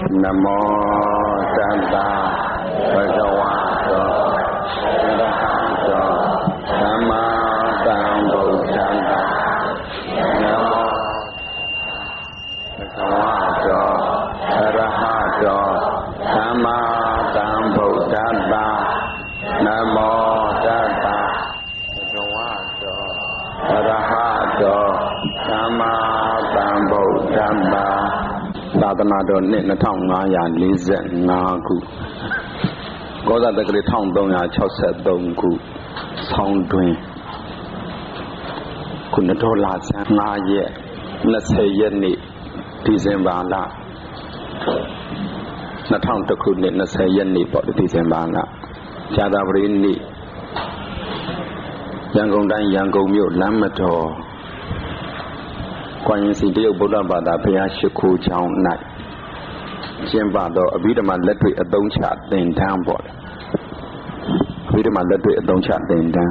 Namo Tassa Bhagavato Arahato Samma Sambuddhassa. Namo Bhagavato Arahato Samma Sambuddhassa. Namo Tassa Bhagavato Arahato Samma Sambuddhassa. သာသနာတော်နှစ်2545ခုကောဇာတက္ကရာ1363ခုဆောင်းတွင်ခုနှစ်တော်လာဆန်း5ရက်20ရက်နေ့ဒီဇင်ဘာလ2000ခုနှစ်20ရက်နေ့ပေါ့ဒီဇင်ဘာလဇာတာပရိနေ့ရန်ကုန်တိုင်းရန်ကုန်မြို့လမ်းမတော်ကွာရင်စီတရုတ်ဗုဒ္ဓဘာသာဘုရားရှိခိုးကျောင်း၌ကျင်းပသောအဘိဓမ္မာလက်တွေ့အသုံးချသင်တန်းပေါ့အဘိဓမ္မာလက်တွေ့အသုံးချသင်တန်း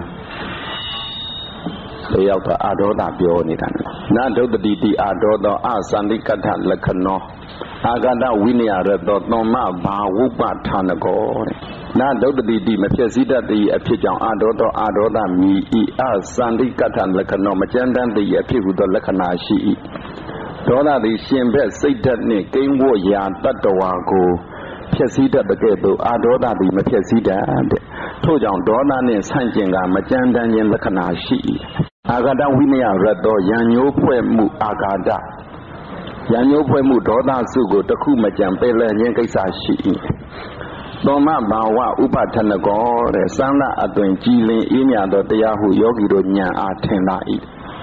တယောက်တော့အာဒေါသပြောနေတာနာဒုတ္တိတိအာဒေါသောအသန္တိကတ္ထလက္ခဏောအာဂတဝိနယရသောသမ္မဘာဝုပဌာနကောတဲ့နာဒုတ္တိတိမဖြစ်စည်းတတ်သည့်အဖြစ်ကြောင့်အာဒေါသောအာဒေါသမီဤအသန္တိကတ္ထလက္ခဏောမကြမ်းတမ်းသည့်အဖြစ်ဟုသောလက္ခဏာရှိ၏ဒေါသသည်ရှင်ဘက်စိတ်ဓာတ်နှင့်ကိန်းဝတ်ရာတတ္တဝါကိုဖြစ်စည်းတတ်တဲ့ကဲ့သို့အာဒေါသသည်မဖြစ်စည်းတတ်တဲ့ထို့ကြောင့်ဒေါသနှင့်ဆန့်ကျင်ကမကြမ်းတမ်းခြင်းလက္ခဏာရှိ၏အာဂတဝိနယရသောယံညိုးဖွဲ့မှုအာဂတယံညိုးဖွဲ့မှုဒေါသစုကိုတခုမကြံပယ်လဲခြင်းကိစ္စရှိ၏သောမဘာဝဥပထနကောတဲ့စမ်းလအသွင်ကြည်လင်အေးမြသောတရားဟုယောဂီတို့ဉာဏ်အားထင်လာ၏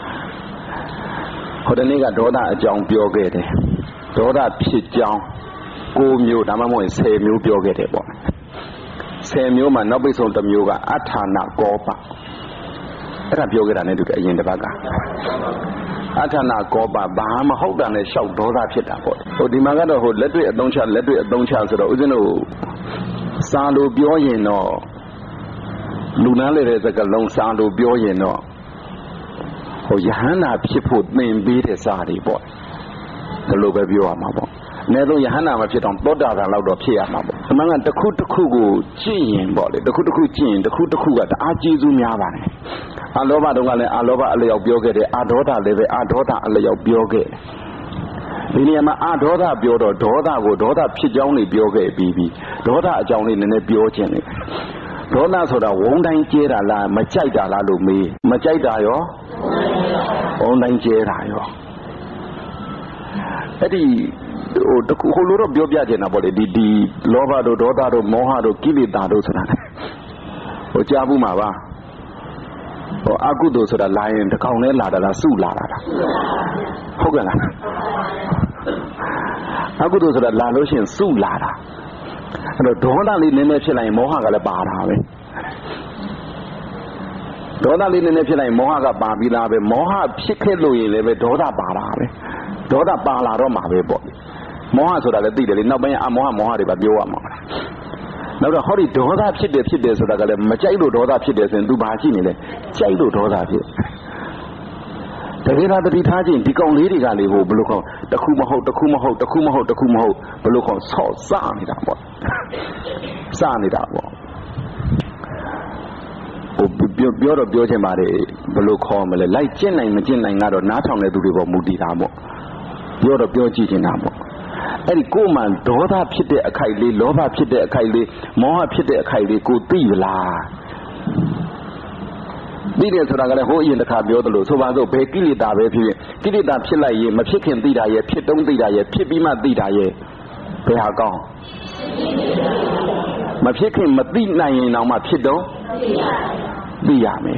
ဟိုတနေ့ကဒေါသအကြောင်းပြောခဲ့တယ်ဒေါသဖြစ်ကြောင်း9မျိုးဒါမှမဟုတ်10မျိုးပြောခဲ့တယ်ပေါ့10မျိုးမှာနောက်ပိတ်ဆုံးတစ်မျိုးကအဋ္ဌာဏကောပအဲ့ဒါပြောခဲ့တာနဲ့တူတယ်အရင်တစ်ပတ်ကအဋ္ဌာဏကောပဘာမဟုတ်တာနဲ့ရှောက်ဒေါသဖြစ်တာပေါ့ဟိုဒီမှာကတော့ဟိုလက်တွေ့အသုံးချဆိုတော့ဦးဇင်းတို့စာလိုပြောရင်တော့လူနာလေတဲ့စကားလုံးစာလိုပြောရင်တော့ဟိုယဟန္တာဖြစ်ဖို့သင်ပေးတဲ့စာတွေပေါ့ဒီလိုပဲပြောရမှာပေါ့အနည်းဆုံးယဟန္တာမဖြစ်တော့သောတာပန်လောက်တော့ဖြစ်ရမှာပေါ့အမှန်ကတစ်ခုတစ်ခုကိုကြည့်ရင်ပေါ့လေတစ်ခုတစ်ခုကြည့်ရင်တစ်ခုတစ်ခုကတအားကျေးဇူးများပါတယ်အာလောဘတုန်းကလည်းအာလောဘအလျောက်ပြောခဲ့တယ်အာဒေါသလည်းပဲအာဒေါသအလျောက်ပြောခဲ့ဒီနေရာမှာအာဒေါသပြောတော့ဒေါသကိုဒေါသဖြစ်ကြောင်းနေပြောခဲ့ပြီးဒေါသအကြောင်းလေးနည်းနည်းပြောခြင်းလေဒေါသဆိုတာဝုန်းတိုင်းကျဲတာလားမကြိုက်တာလားလို့မေးမကြိုက်တာရောဝုန်းတိုင်းကျဲတာရောအဲ့ဒီဟိုတခုဟိုလိုတော့ပြောပြချင်တာပေါ့လေဒီလောဘတို့ဒေါသတို့မောဟတို့ကိလေသာတို့ဆိုတာဟိုကြားဘူးမှာပါဟိုအကုသိုလ်ဆိုတာလာရင်တစ်ကောင်နဲ့လာတာလားစုလာတာလားဟုတ်ကဲ့လားအကုသိုလ်ဆိုတာလာလို့ရှိရင်စုလာတာအဲ့တော့ဒေါသလေးနည်းနည်းဖြစ်လိုက်ရင်မောဟကလည်းပါတာပဲဒေါသလေးနည်းနည်းဖြစ်လိုက်ရင်မောဟကပါပြီးသားပဲမောဟဖြစ်ခဲ့လို့ရင်လည်းပဲဒေါသပါတာပဲဒေါသပါလာတော့မှာပဲပေါ့မောဟဆိုတာလည်းသိတယ်လေနောက်ပိုင်းအမောဟတွေပါပြောရမှာနောက်တော့ဟောဒီဒေါသဖြစ်တယ်ဆိုတာကလည်းမကြိုက်လို့ဒေါသဖြစ်တယ်ဆိုရင် तू ဘာရှိနေလဲကြိုက်လို့ဒေါသဖြစ်တကယ်တော့တတိထားခြင်းဒီကောင်လေးတွေကလေဟိုဘယ်လိုခေါ်တစ်ခုမဟုတ်ဘယ်လိုခေါ်ဆော့စနေတာပေါ့စနေတာပေါ့ဟိုပြောတော့ပြောချင်ပါတယ်ဘယ်လိုခေါ်မလဲလိုက်ကျင့်နိုင်မကျင့်နိုင်ကတော့နားထောင်တဲ့သူတွေပေါ်မူတည်တာပေါ့ပြောတော့ပြောကြည့်နေတာပေါ့အဲ့ဒီကိုယ်မှဒေါသဖြစ်တဲ့အခိုက်လေးလောဘဖြစ်တဲ့အခိုက်လေးမောဟဖြစ်တဲ့အခိုက်လေးကိုသိလားသိတယ်ဆိုတာကလည်းဟိုအရင်တစ်ခါပြောသလိုဆိုပါစို့ဘယ်ကိလေသာပဲဖြစ်ကိလေသာဖြစ်လိုက်ရင်မဖြစ်ခင်သိတာရဲ့ဖြစ်တုံးသိတာရဲ့ဖြစ်ပြီးမှသိတာရဲ့ဘယ်ဟာကောင်းမဖြစ်ခင်မသိနိုင်ရင်တော့မှဖြစ်တော့သိရမယ်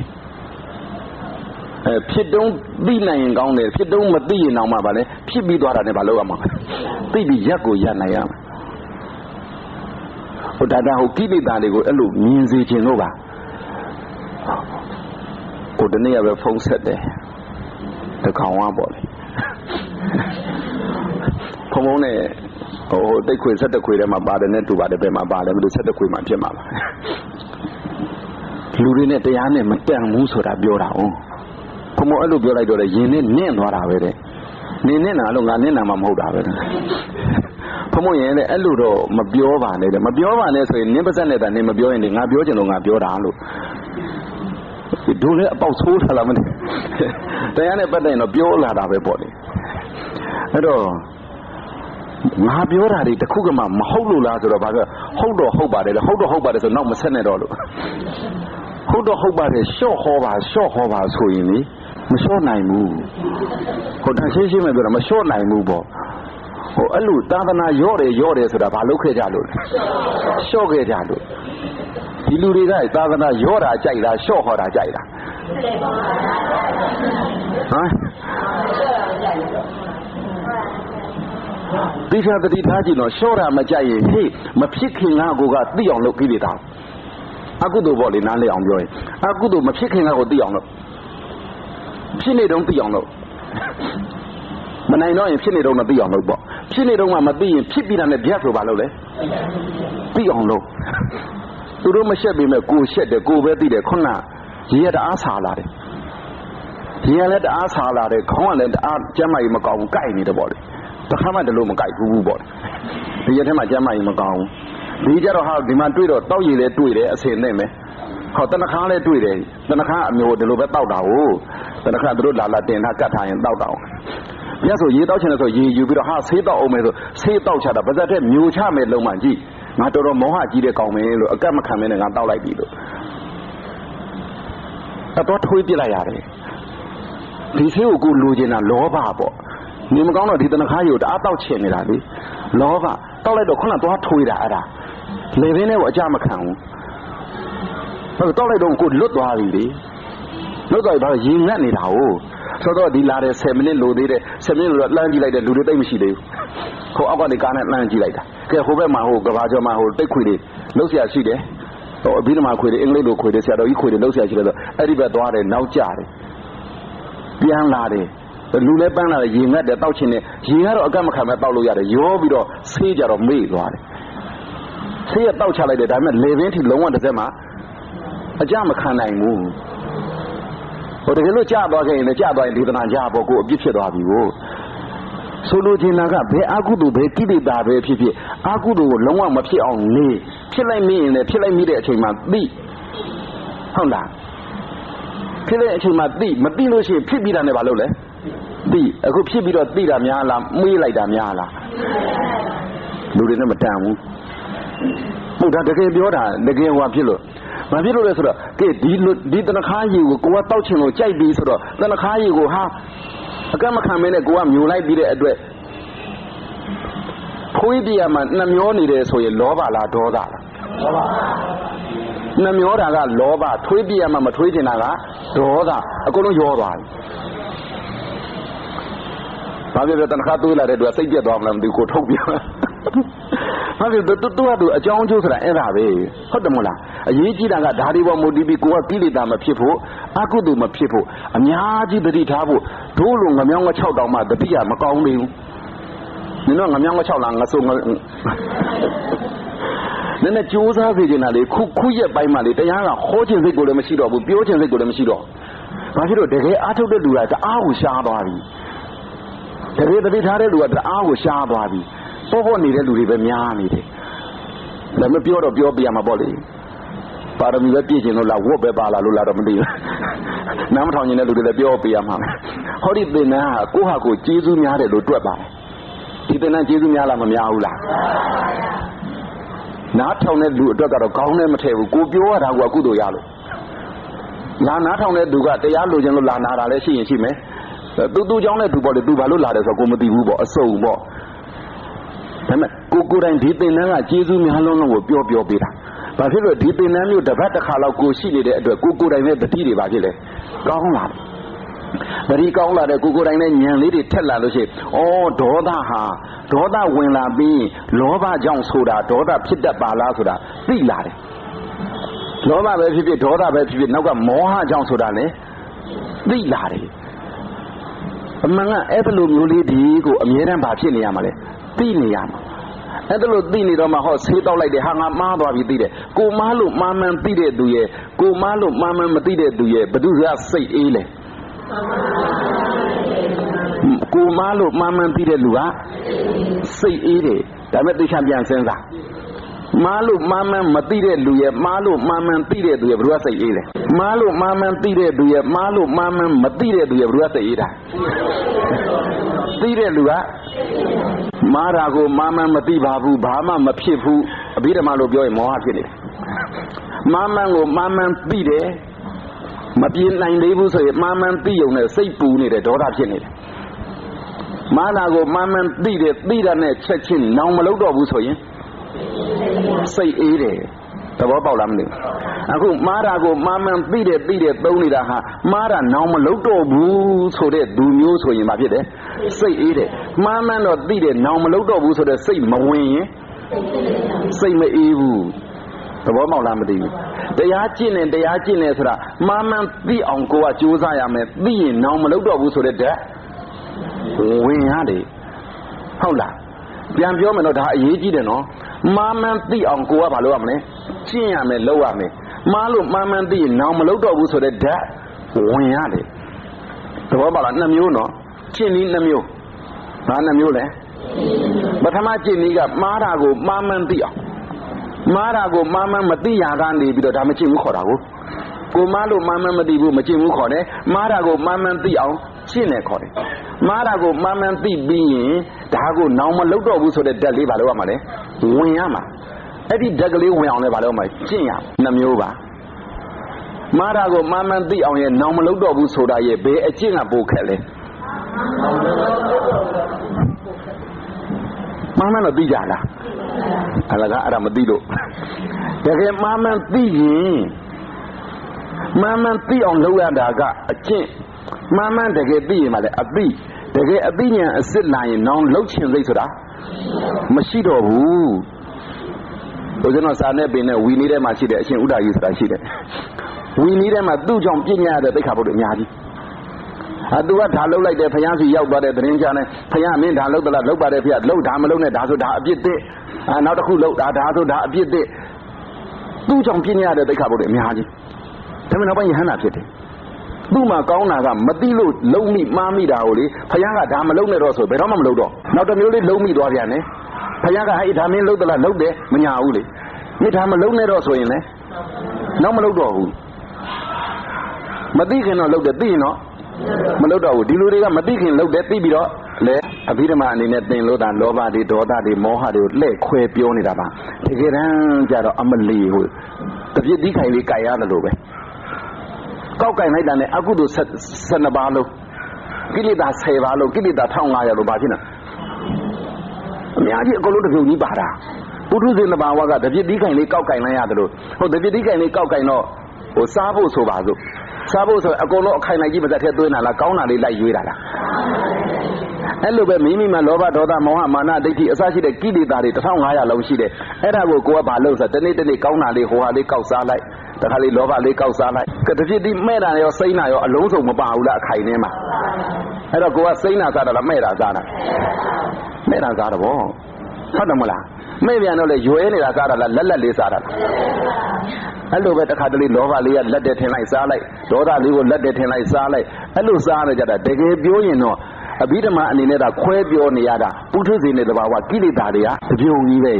ဖြစ်တုံးသိနိုင်ရင်ကောင်းတယ်ဖြစ်တုံးမသိရင်တော့မှဗာလဲဖြစ်ပြီးသွားတာနဲ့ဗာလို့ရမှာသိပြီးရက်ကိုရနိုင်ရမှာဟိုဒါဟိုကိလေသာတွေကိုအဲ့လိုမြင်စေခြင်းလို့ပါဟိုတနေ့ကပဲဖုန်းဆက်တယ်တကောင်ကပေါ့လေဖုန်းနဲ့ဟိုတိတ်ခွေ17ခွေထဲမှာပါတယ်နဲ့တူပါတယ်ဘယ်မှာပါလဲမလို့17ခွေမှာဖြစ်မှာပါလူတွေနဲ့တရားနဲ့မတန်ဘူးဆိုတာပြောတာအောင်ဘုံအဲ့လိုပြောလိုက်တော့လေရင်နဲ့နင့်သွားတာပဲတဲ့နင်းနေတာလို့ငါနင့်တာမှမဟုတ်တာပဲဘဖမို့ရင်လည်းအဲ့လိုတော့မပြောပါနဲ့တဲ့မပြောပါနဲ့ဆိုရင်နင်းပါဇက်နဲ့တာနင်းမပြောရင်ငါပြောချင်လို့ငါပြောတာလို့ဒုလည်းအပေါက်ဆိုးထားလားမသိတရားနဲ့ပတ်သက်ရင်တော့ပြောလာတာပဲပေါ့လေအဲ့တော့ငါပြောတာတွေတခုကမှမဟုတ်လို့လားဆိုတော့ဘာပြောဟုတ်တော့ဟုတ်ပါတယ်ဟုတ်တော့ဟုတ်ပါတယ်ဆိုနောက်မဆက်နဲ့တော့လို့ဟုတ်တော့ဟုတ်ပါတယ်ရှော့ဟောပါဆိုရင်လေမလျှော့နိုင်ဘူးဟိုတန်ရှင်းရှင်းပဲပြောတာမလျှော့နိုင်ဘူးပေါ့ဟိုအဲ့လိုသာသနာရော့တယ်ဆိုတာဘာလုပ်ခဲ့ကြလို့လဲလျှော့ခဲ့ကြလို့ဒီလူတွေကသာသနာရော့တာကြိုက်လားလျှော့ဟောတာကြိုက်လားဟမ်ဒီချာတတိထားကြည့်တော့လျှော့တာမကြိုက်ရင်ဟေ့မဖြစ်ခင်ကကိုကသိအောင်လုပ်ပြီးလေတာအကုသိုလ်ပေါ့လေနားလည်အောင်ပြောရင်အကုသိုလ်မဖြစ်ခင်ကကိုသိအောင်လုပ်ဖြစ်နေတော့သိအောင်လုပ်မနိုင်တော့ရင်ဖြစ်နေတော့မသိအောင်လုပ်ပေါ့ဖြစ်နေတော့မှမသိရင်ဖြစ်ပြီးတာနဲ့ဗျက်ဆိုပါလို့လေသိအောင်လုပ်သူတို့မရှက်ပေမဲ့ကိုရှက်တယ်ကိုပဲသိတယ်ခုနရေရတအားဆာလာတယ်ရေရလည်းတအားဆာလာတယ်ခေါင်းကလည်းတအားကျမ်းမာကြီးမကောင်းဘူးကြိုက်နေတယ်ပေါ့လေတခါမှတလို့မကြိုက်ဘူးပေါ့ဒီရက်ထဲမှာကျမ်းမာကြီးမကောင်းဘူးဒီကြတော့ဟာဒီမှာတွေ့တော့တောက်ရည်လည်းတွေ့တယ်အစင်နဲ့မယ်ဟောတနခါလည်းတွေ့တယ်တနခါအမျိုးဒီလိုပဲတောက်တာဟုတ်တနခါသူတို့လာတင်ထားကတ်ထားရင်တောက်တာမြတ်ဆိုရေတောက်ချင်တယ်ဆိုရေယူပြီးတော့ဟာဆေးတောက်အောင်မယ်ဆိုဆေးတောက်ချတာပါဇက်တဲ့မျိုးချမယ်လုံးမှကြည့်ငါတော်တော်မောဟကြီးတဲ့ကောင်မင်းလို့အကတ်မခံမင်းနဲ့ငါတောက်လိုက်ပြီလို့တော့ထွေးပြလိုက်ရတယ်ဒီဆေးကိုလိုချင်တာလောဘပေါ့နေမကောင်းတော့ဒီတနခါကြီးကိုတအားတောက်ချင်နေတာလေလောဘတောက်လိုက်တော့ခုနသွားထွေးတာအဲ့ဒါလေဘင်းနဲ့ကိုအကြမခံဘူးဟုတ်တောက်လိုက်တော့ကိုလွတ်သွားပြီလေလွတ်သွားပြီဘာလို့ရေငတ်နေတာဟုတ်ဆိုတော့ဒီလာတဲ့10မိနစ်လိုသေးတယ်10မိနစ်လိုတော့လှမ်းကြည့်လိုက်တဲ့လူတွေတိတ်မရှိသေးဘူးခိုးအောက်ကနေကားနဲ့လှမ်းကြည့်လိုက်တာကဲဟိုဘက်မှာဟိုကဘာကျော်မှာဟိုတိတ်ခွေတွေလှုပ်ရှားရှိတယ်ဟိုအဘိဓမ္မာခွေတွေအင်္ဂလိပ်လိုခွေတွေဆရာတော်ကြီးခွေတွေလှုပ်ရှားရှိတယ်ဆိုအဲ့ဒီဘက်သွားတယ်နောက်ကျတယ်ပြန်လာတယ်လူလည်းပန်းလာတယ်ရေငတ်တယ်တောက်ချင်တယ်ရေကတော့အကန့်မခံမဲ့တောက်လို့ရတယ်ရောပြီးတော့ဆေးကြတော့မေ့သွားတယ်ဆေးရတောက်ချလိုက်တယ်ဒါပေမဲ့လေဘင်းထိလုံးဝတစ်စက်မှာအကြမခံနိုင်ဘူးဟိုတကယ်လို့ကြာသွားခဲ့ရင်လည်းကြာသွားရင်ဒေသနာကြာပေါ့ကိုအပြစ်ဖြစ်သွားပြီကိုဆိုလိုချင်တာကဘယ်အကုသိုလ်ပဲကိလေသာပဲဖြစ်ဖြစ်အကုသိုလ်ကိုလုံးဝမဖြစ်အောင်နေဖြစ်လိုက်မိရင်လည်းဖြစ်လိုက်မိတဲ့အချိန်မှာသိဟုတ်လားဖြစ်တဲ့အချိန်မှာသိမသိလို့ရှိရင်ဖြစ်ပြီးတာနဲ့ဘာလုပ်လဲသိအခုဖြစ်ပြီးတော့သိတာများလားမေးလိုက်တာများလားလူတွေနဲ့မတန်ဘူးဟုတ်တာတကယ်ပြောတာတကယ်ဟောဖြစ်လို့ဘာဖြစ်လို့လဲဆိုတော့ကဲဒီတနခါးကြီးကိုကိုကတောက်ချင်လို့ကြိုက်ပြီးဆိုတော့တနခါးကြီးကိုဟာအကန့်မခံမင်းနဲ့ကိုကမျိုးလိုက်ပြီးတဲ့အတွက်ခွေးတရားမှာနှမျောနေတယ်ဆိုရင်လောဘလားဒေါသလားနှမျောတာကလောဘထွေးတရားမှာမထွေးချင်တာကဒေါသအကုန်လုံးရောသွားပြီဘာဖြစ်လဲတနခါးသွေးလာတဲ့သူကစိတ်ပြတ်သွားမလားမသိဘူးကိုထုတ်ပြဘာဖြစ်လဲတူအကြောင်းကျိုးဆိုတာအဲ့ဒါပဲဟုတ်တယ်မို့လားအရေးကြီးတာကဓာရီပေါ်မူတည်ပြီးကိုကကိလေသာမဖြစ်ဖို့အကုသိုလ်မဖြစ်ဖို့အများကြီးတတိထားဖို့ဒိုးလုံးငမြောင်းင6တောင်မှတတိယမကောင်းသေးဘူးနင်တော့ငမြောင်းင6လားငဆိုးနည်းနည်းကြိုးစားစေချင်တာလေခုရက်ပိုင်းမှလေတရားကဟောခြင်းစိတ်ကိုလည်းမရှိတော့ဘူးပြောခြင်းစိတ်ကိုလည်းမရှိတော့ဘာဖြစ်လို့တကယ်အားထုတ်တဲ့လူကတအားကိုရှားသွားပြီတကယ်တတိထားတဲ့လူကတအားကိုရှားသွားပြီပေါ်နေတဲ့လူတွေပဲများနေတယ်ဒါမပြောတော့ပြောပြရမှာပေါ့လေပါရမီပဲပြည့်ကျင်လို့လားဝတ်ပဲပါလာလို့လားတော့မသိဘူးနားမထောင်နေတဲ့လူတွေလည်းပြောပြရမှာဟောဒီသင်္นานဟာကိုယ့်ဟာကိုယ်ကျေးဇူးများတယ်လို့တွက်ပါတယ်ဒီသင်္นานကျေးဇူးများလားမများဘူးလားနားထောင်တဲ့လူအတွက်ကတော့ခေါင်းနဲ့မထည့်ဘူးကိုပြောရတာကကုသိုလ်ရလို့နားထောင်တဲ့သူကတရားလိုချင်လို့လာနာတာလည်းရှိရင်ရှိမယ်သူเจ้าနဲ့သူပေါ့လေသူဘာလို့လာတယ်ဆိုတော့ကိုမသိဘူးပေါ့အစုံပေါ့ဒါပေမဲ့ကိုယ်တိုင်ဒီသင်္นานကကျေးဇူးများလုံးလုံးကိုပြောပေးတာဘာဖြစ်လို့ဒီသင်္นานမျိုးတစ်ပတ်တစ်ခါလောက်ကိုရှိနေတဲ့အတွက်ကိုယ်တိုင်နဲ့တတိတွေဘာဖြစ်လဲကောင်းလာတယ်တတိကောင်းလာတဲ့ကိုယ်တိုင်နဲ့ဉာဏ်လေးတွေထက်လာလို့ရှိရင်ဩဒေါသဟာဒေါသဝင်လာပြီးလောဘကြောင့်ဆိုတာဒေါသဖြစ်တတ်ပါလားဆိုတာသိလာတယ်လောဘပဲဖြစ်ဖြစ်ဒေါသပဲဖြစ်ဖြစ်နောက်ကမောဟကြောင့်ဆိုတာလည်းသိလာတယ်အမှန်ကအဲ့ဒီလိုမျိုးလေးဒီကိုအမြဲတမ်းဘာဖြစ်နေရမှာလဲသိနေရမှာအဲ့ဒါလို့သိနေတော့မှဟောဆေးတောက်လိုက်တယ်ဟာငါမှားသွားပြီသိတယ်ကိုမားလို့မှားမှန်သိတဲ့သူရဲ့ကိုမားလို့မှားမှန်မသိတဲ့သူရဲ့ဘယ်သူကစိတ်အေးလဲကိုမားလို့မှားမှန်သိတဲ့လူကစိတ်အေးတယ်ဒါပေမဲ့သိချပြန်စဉ်းစားမားလို့မားမှန်းမသိတဲ့လူရဲ့မားလို့မားမှန်းသိတဲ့သူရဲ့ဘယ်သူကစိတ်အေးလဲမားလို့မားမှန်းသိတဲ့သူရဲ့မားလို့မားမှန်းမသိတဲ့သူရဲ့ဘယ်သူကစိတ်အေးတာသိတဲ့လူကမားတာကိုမားမှန်းမသိပါဘူးဘာမှမဖြစ်ဘူးအဘိဓမ္မာလို့ပြောရင်မောဟဖြစ်နေတယ်မားမှန်းကိုမားမှန်းသိတယ်မပြေနိုင်သေးဘူးဆိုရင်မားမှန်းသိုံနဲ့စိတ်ပူနေတယ်ဒေါသဖြစ်နေတယ်မားတာကိုမားမှန်းသိတယ်သိတာနဲ့ချက်ချင်းနောင်မလုပ်တော့ဘူးဆိုရင်စိတ်အေးတယ်သဘောပေါက်လားမသိဘူးအခုမားတာကိုမားမှန်းသိတယ်သုံးနေတာဟာမားတာနောင်မလုပ်တော့ဘူးဆိုတဲ့သူမျိုးဆိုရင်ဘာဖြစ်တယ်စိတ်အေးတယ်မားမှန်းတော့သိတယ်နောင်မလုပ်တော့ဘူးဆိုတဲ့စိတ်မဝင်ရင်စိတ်မအေးဘူးသဘောပေါက်လားမသိဘူးတရားကျင့်နေဆိုတာမားမှန်းသိအောင်ကိုကကြိုးစားရမယ်သိရင်နောင်မလုပ်တော့ဘူးဆိုတဲ့ဓာတ်ဝင်ရတယ်ဟုတ်လားပြန်ပြောမယ်တော့ဒါအရေးကြီးတယ်နော်မားမှန်းသိအောင်ကိုကဘာလုပ်ရမလဲကျင့်ရမယ်လုပ်ရမယ်မားလို့မားမှန်းသိရင်နောင်မလုပ်တော့ဘူးဆိုတဲ့ဓာတ်ဝင်ရတယ်သဘောပေါက်လားနှစ်မျိုးနော်ကျင့်နည်းနှစ်မျိုးဘာနှစ်မျိုးလဲပထမကျင့်နည်းကမားတာကိုမားမှန်းသိအောင်မားတာကိုမားမှန်းမသိရကနေပြီးတော့ဒါမကျင့်ဘူးခေါ်တာကိုမားလို့မားမှန်းမသိဘူးမကျင့်ဘူးခေါ်တယ်မားတာကိုမားမှန်းသိအောင်ကျင့်တယ်ခေါ်တယ်မားတာကိုမားမှန်းသိပြီးရင်ဒါကိုနောင်မလုပ်တော့ဘူးဆိုတဲ့ဓာတ်လေးဘာလို့ရမှာလဲဝင်ရမှာအဲ့ဒီဓာတ်ကလေးဝင်အောင်လဲဘာလို့ရမှာကျင့်ရနှစ်မျိုးပါမားတာကိုမားမှန်းသိအောင်ရဲ့နောင်မလုပ်တော့ဘူးဆိုတာရဲ့ဘယ်အကျင့်ကပိုခက်လဲမားမှန်းတော့သိကြလားအလကားအဲ့ဒါမသိလို့တကယ်မားမှန်းသိရင်မားမှန်းသိအောင်လုပ်ရတာကအကျင့်မားမှန်းတကယ်သိရင်မှလည်းအသိတကယ်အသိဉာဏ်အစစ်လာရင်နောင်လှုပ်ချင်စိတ်ဆိုတာမရှိတော့ဘူးဘုရားစာနဲ့ပင်နဲ့ဝီနည်းထဲမှာရှိတဲ့အရှင်ဥဒ္ဒါယီဆိုတာရှိတယ်ဝီနည်းထဲမှာသူ့ကြောင့်ပြည့်ညတ်ရတဲ့သိက္ခာပုဒ်တွေအများကြီးသူကဒါလှုပ်လိုက်တယ်ဘုရားစီရောက်သွားတဲ့သတင်းကြားနဲ့ဘုရားမင်းဒါလှုပ်သလားလှုပ်ပါတယ်ဖေလှုပ်ဒါမလှုပ်နဲ့ဒါဆိုဒါအပြစ်သစ်နောက်တစ်ခုလှုပ်ဒါဆိုဒါအပြစ်သစ်သူ့ကြောင့်ပြည့်ညတ်ရတဲ့သိက္ခာပုဒ်တွေအများကြီးဒါပေမဲ့နောက်ပိုင်းယဟန္တာဖြစ်တယ်သူ့မှာကောင်းတာကမသိလို့လုံးမိမှားမိတာကိုလေဘုရားကဒါမလုံးနဲ့တော့ဆိုဘယ်တော့မှမလုံးတော့နောက်တစ်မျိုးလေးလုံးမိသွားပြန်တယ်ဘုရားကဟဲ့ဒါမင်းလုံးသလားလုံးတယ်မညာဘူးလေမိဒါမလုံးနဲ့တော့ဆိုရင်လေနောက်မလုံးတော့ဘူးမသိခင်တော့လုံးတယ်သိရင်တော့မလုံးတော့ဘူးဒီလူတွေကမသိခင်လုံးတယ်သိပြီးတော့လေအဘိဓမ္မာအနေနဲ့သင်လို့တာလောဘတွေဒေါသတွေမောဟတွေကိုလှည့်ခွဲပြောနေတာပါတကယ်တမ်းကျတော့အမလီဟိုတပြစ်ဒီခိုင်လေးကြိုက်ရတယ်လို့ပဲကောက်ကင်လိုက်တာနဲ့အကုသိုလ်12ပါးလုံးကိလေသာ10ပါးလုံးကိလေသာ1500လို့ဘာဖြစ်လဲအများကြီးအကုန်လုံးတစ်ပြုံကြီးပါတာပုထုဇဉ်တစ်ပါးကတပြစ်ဒီခိုင်လေးကောက်ကင်လိုက်ရတယ်လို့ဟိုတပြစ်ဒီခိုင်လေးကောက်ကင်တော့ဟိုစားဖို့ဆိုပါစို့စားဖို့ဆိုအကုန်လုံးအခိုင်လိုက်ကြီးပါသက်ထဲသွင်းတာလားကောင်းတာလေးလိုက်ရွေးတာလားအဲ့လိုပဲမိမိမှာလောဘဒေါသမောဟမာနဒိဋ္ဌိအစရှိတဲ့ကိလေသာတွေ1500လုံးရှိတယ်အဲ့ဒါကိုကိုကဘာလို့ဆိုတနေ့ကောင်းတာလေးဟိုဟာလေးကောက်စားလိုက်တခါလေးလောဘလေးကောက်စားလိုက်တပြစ်ဒီမဲ့တာရောစိမ့်တာရောအလုံးစုံမပါဘူးလားအခိုင်ထဲမှာအဲ့တော့ကိုကစိမ့်တာစားတာလားမဲ့တာစားတာမဲ့တာစားတော့ဗောဟုတ်တယ်မလားမဲ့ပြန်တော့လေရွယ်နေတာစားတာလားလက်လေးစားတာလားအဲ့လိုပဲတခါတလေလောဘလေးကလက်တဲ့ထင်လိုက်စားလိုက်ဒေါသလေးကိုလက်တဲ့ထင်လိုက်စားလိုက်အဲ့လိုစားရကြတာတကယ်ပြောရင်တော့အဘိဓမ္မာအနေနဲ့ကခွဲပြောနေရတာပုထုဇဉ်နဲ့တဘာဝကိလေသာတွေကတပြုံကြီးပဲ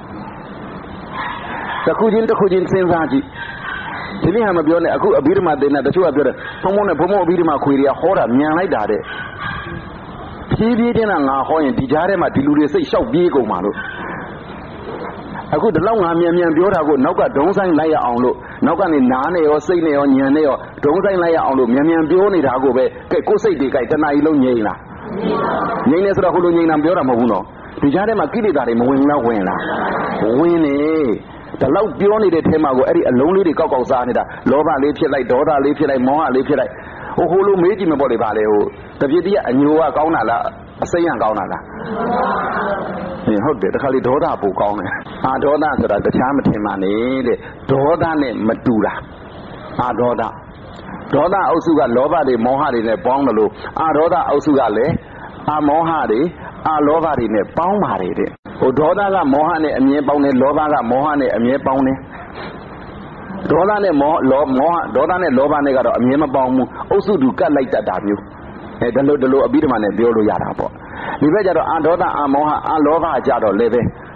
တစ်ခုချင်းစဉ်းစားကြည့်ဒီနေ့ဟာမပြောနဲ့အခုအဘိဓမ္မာသင်တာတချို့ကပြောတယ်ဘုံနဲ့ဘုံအဘိဓမ္မာခွေတွေကဟောတာမြန်လိုက်တာတဲ့ဖြည်းဖြည်းချင်းကငါဟောရင်ဒီကြားထဲမှာဒီလူတွေစိတ်လျှောက်ပြေးကုန်ပါလို့အခုဒီလောက်ငါမြန်ပြောတာကိုနောက်ကဒုံဆိုင်လိုက်ရအောင်လို့နောက်ကနေနားနဲ့ရောစိတ်နဲ့ရောညံနဲ့ရောဒုံဆိုင်လိုက်ရအောင်လို့မြန်ပြောနေတာကိုပဲကဲကိုယ်စိတ်တွေကတဏှာကြီးလုံးငြိမ်လားငြိမ်နေဆိုတော့ဟိုလိုငြိမ်တာပြောတာမဟုတ်ဘူးနော်ဒီကြားထဲမှာကိလေသာတွေမဝင်လားဝင်လားဝင်နေဒါလောက်ပြောနေတဲ့ထဲမှာကိုအဲ့ဒီအလုံးလေးတွေကောက်စားနေတာလောဘလေးဖြစ်လိုက်ဒေါသလေးဖြစ်လိုက်မောဟလေးဖြစ်လိုက်ဟိုလိုမေးကြည့်မပေါ့လေပါလေဟိုတပြည့်တည်းအညိုကကောင်းတာလားအစိမ်းရကောင်းတာလားဟုတ်တယ်တခါလေဒေါသပူကောင်းတယ်ဒေါသဆိုတာတခြားမထင်ပါနဲ့တဲ့ဒေါသနဲ့မတူတာဒေါသအုပ်စုကလောဘတွေမောဟတွေနဲ့ပေါင်းတယ်လို့ဒေါသအုပ်စုကလည်းမောဟတွေလောဘတွေနဲ့ပေါင်းပါတယ်တဲ့ဟိုဒေါသကမောဟနဲ့အမြဲပေါင်းတယ်လောဘကမောဟနဲ့အမြဲပေါင်းတယ်ဒေါသနဲ့ဒေါသနဲ့လောဘနဲ့ကတော့အမြဲမပေါင်းဘူးအုပ်စုတူကတ်လိုက်တတ်တာမျိုးဒီလိုအဘိဓမ္မာနဲ့ပြောလို့ရတာပေါ့ဒီဘက်ကျတော့ဒေါသမောဟလောဘကြတော့လည်းပဲ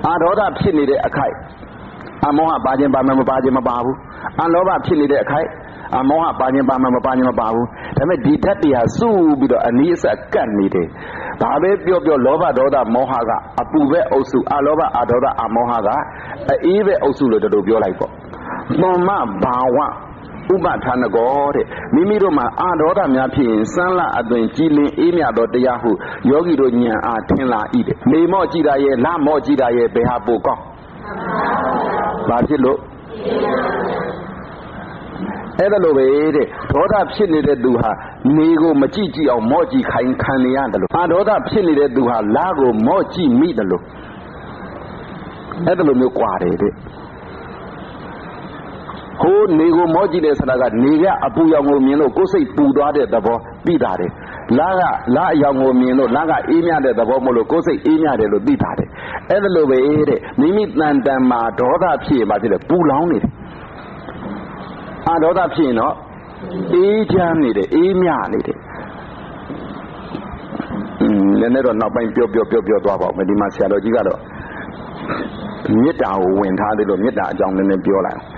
အာဒေါသဖြစ်နေတဲ့အခိုက်အမောဟပါခြင်းပါမယ်မပါခြင်းမပါဘူးအလောဘဖြစ်နေတဲ့အခိုက်အမောဟပါခြင်းပါမယ်မပါခြင်းမပါဘူးဒါပေမဲ့ဒီဓာတ်တွေဟာစုပြီးတော့အနည်းအဆက်ကတ်နေတယ်ဒါပဲပြောလောဘဒေါသမောဟကအပူပဲအုပ်စုအလောဘအဒေါသအမောဟကအေးပဲအုပ်စုလို့တို့ပြောလိုက်ပေါ့သွန်မဘာဝဥပဌာနကောတဲ့မိမိတို့မှာအာဒေါသများဖြစ်ရင်စမ်းလအသွင်ကြည်လင်အေးမြသောတရားဟုယောဂီတို့ဉာဏ်အားထင်လာ၏တဲ့နေမော့ကြည်တာရဲ့လမော့ကြည်တာရဲ့ဘယ်ဟာပိုကောင်းဘာဖြစ်လို့အဲ့ဒါလိုပဲတဲ့ဒေါသဖြစ်နေတဲ့သူဟာနေကိုမကြည့်ကြည့်အောင်မော့ကြည့်ခိုင်းခံနေရတယ်လို့အာဒေါသဖြစ်နေတဲ့သူဟာလာကိုမော့ကြည့်မိတယ်လို့အဲ့ဒါလိုမျိုးကြွားတယ်တဲ့ဟိုနေကိုမော့ကြည့်တယ်ဆိုတာကနေကအပူရောင်ကိုမြင်လို့ကိုယ်စိတ်ပူသွားတဲ့သဘောသိတာတယ်လာအရောင်ကိုမြင်လို့လာကအေးမြတဲ့သဘောမို့လို့ကိုယ်စိတ်အေးမြတယ်လို့သိတာတယ်အဲ့ဒါလိုပဲတဲ့မိမိတန်တန်မှာဒေါသဖြစ်ရင်ဘာဖြစ်လဲပူလောင်နေတယ်အာဒေါသဖြစ်ရင်တော့အေးချမ်းနေတယ်အေးမြနေတယ်လည်းနဲ့တော့နောက်ပိုင်းပြောသွားပါဦးမယ်ဒီမှာဆရာတော်ကြီးကတော့မေတ္တာကိုဝင်ထားတယ်လို့မေတ္တာအကြောင်းနည်းနည်းပြောလိုက်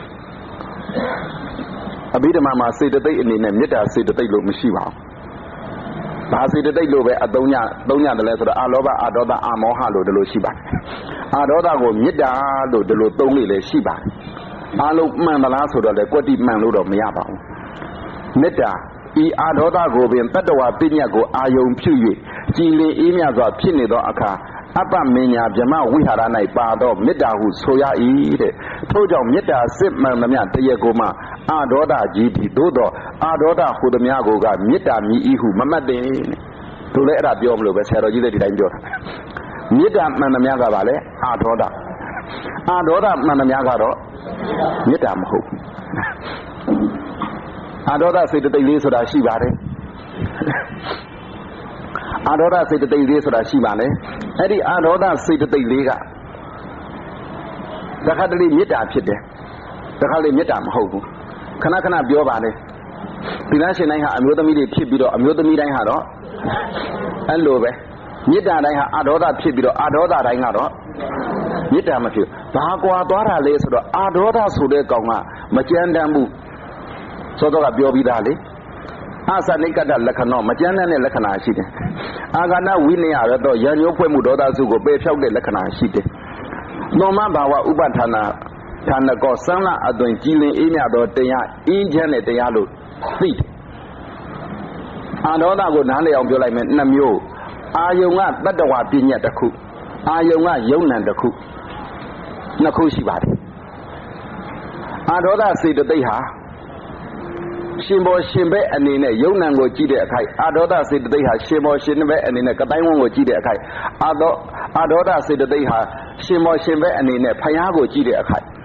အဘိဓမ္မာမှာစေတသိက်အနေနဲ့မေတ္တာစေတသိက်လို့မရှိပါဘူးဘာစေတသိက်လို့ပဲအသုံးညတယ်လဲဆိုတော့အာလောဘအာဒေါသအာမောဟလို့ဒီလိုရှိပါတယ်အာဒေါသကိုမေတ္တာလို့ဒီလိုသုံးလို့လည်းရှိပါတယ်အားလုံးမှန်သလားဆိုတော့လေကွက်တိမှန်လို့တော့မရပါဘူးမေတ္တာဤအာဒေါသကိုပင်တတ္တဝါပညာကိုအာယုံဖြူ၍ကြည်လင်အေးမြစွာဖြစ်နေသောအခါအပ္ပမညာဗြဟ္မဝိဟာရ၌ပါသောမေတ္တာဟုဆိုရ၏တဲ့ထို့ကြောင့်မေတ္တာစစ်မှန်သမျှတရကိုမှအာဒေါသကြီးသည်သို့သောအာဒေါသဟူသမျှကိုကမေတ္တာမြည်၏ဟုမမှတ်သင့်သူလည်းအဲ့ဒါပြောမလို့ပဲဆရာတော်ကြီးလည်းဒီတိုင်းပြောတာမေတ္တာမှန်သမျှကပါလေအာဒေါသမှန်သမျှကတော့မေတ္တာမဟုတ်ဘူးအာဒေါသစေတသိက်လေးဆိုတာရှိပါတယ်အာဒေါသစေတသိက်လေးဆိုတာရှိပါလေအဲ့ဒီအာဒေါသစေတသိက်လေးကတခါတလေမေတ္တာဖြစ်တယ်တခါလေမေတ္တာမဟုတ်ဘူးခဏပြောပါလေဒီလားရှင်တိုင်းဟာအမျိုးသမီးတွေဖြစ်ပြီးတော့အမျိုးသမီးတိုင်းဟာတော့အဲ့လိုပဲမေတ္တာတိုင်းဟာအာဒေါသဖြစ်ပြီးတော့အာဒေါသတိုင်းကတော့မေတ္တာမဖြစ်ဘာကွာသွားတာလဲဆိုတော့အာဒေါသဆိုတဲ့ကောင်ကမကြမ်းတမ်းဘူးသောတော့ကပြောပြီးသားလေအာသနိကတ္တလက္ခဏာမကြမ်းတမ်းတဲ့လက္ခဏာရှိတယ်အာဂဏဝိနည်းရတော့ရံညိုးဖွဲ့မှုဒေါသစုကိုပယ်ဖြောက်တဲ့လက္ခဏာရှိတယ်သွန်မဘာဝဥပဌာနဌာနကောစမ်းလအသွင်ကြည်လင်အေးမြသောတရားအေးချမ်းတဲ့တရားလို့သိတယ်အာဒေါသကိုနားလည်အောင်ပြောလိုက်မယ်နှစ်မျိုးအာယုံကတတ္တဝါပညာတစ်ခုအာယုံကယုံနံတစ်ခုနှစ်ခုရှိပါတယ်အာဒေါသစေတသိက်ဟာရှင်ဘောရှင်ဘဲအနေနဲ့ယုံနံကိုကြည့်တဲ့အခိုက်အာဒေါသစေတသိက်ဟာရှင်ဘောရှင်ဘဲအနေနဲ့ကတိုင်းဝန်းကိုကြည့်တဲ့အခိုက်အာဒေါသစေတသိက်ဟာရှင်ဘောရှင်ဘဲအနေနဲ့ဖယားကိုကြည့်တဲ့အခိုက်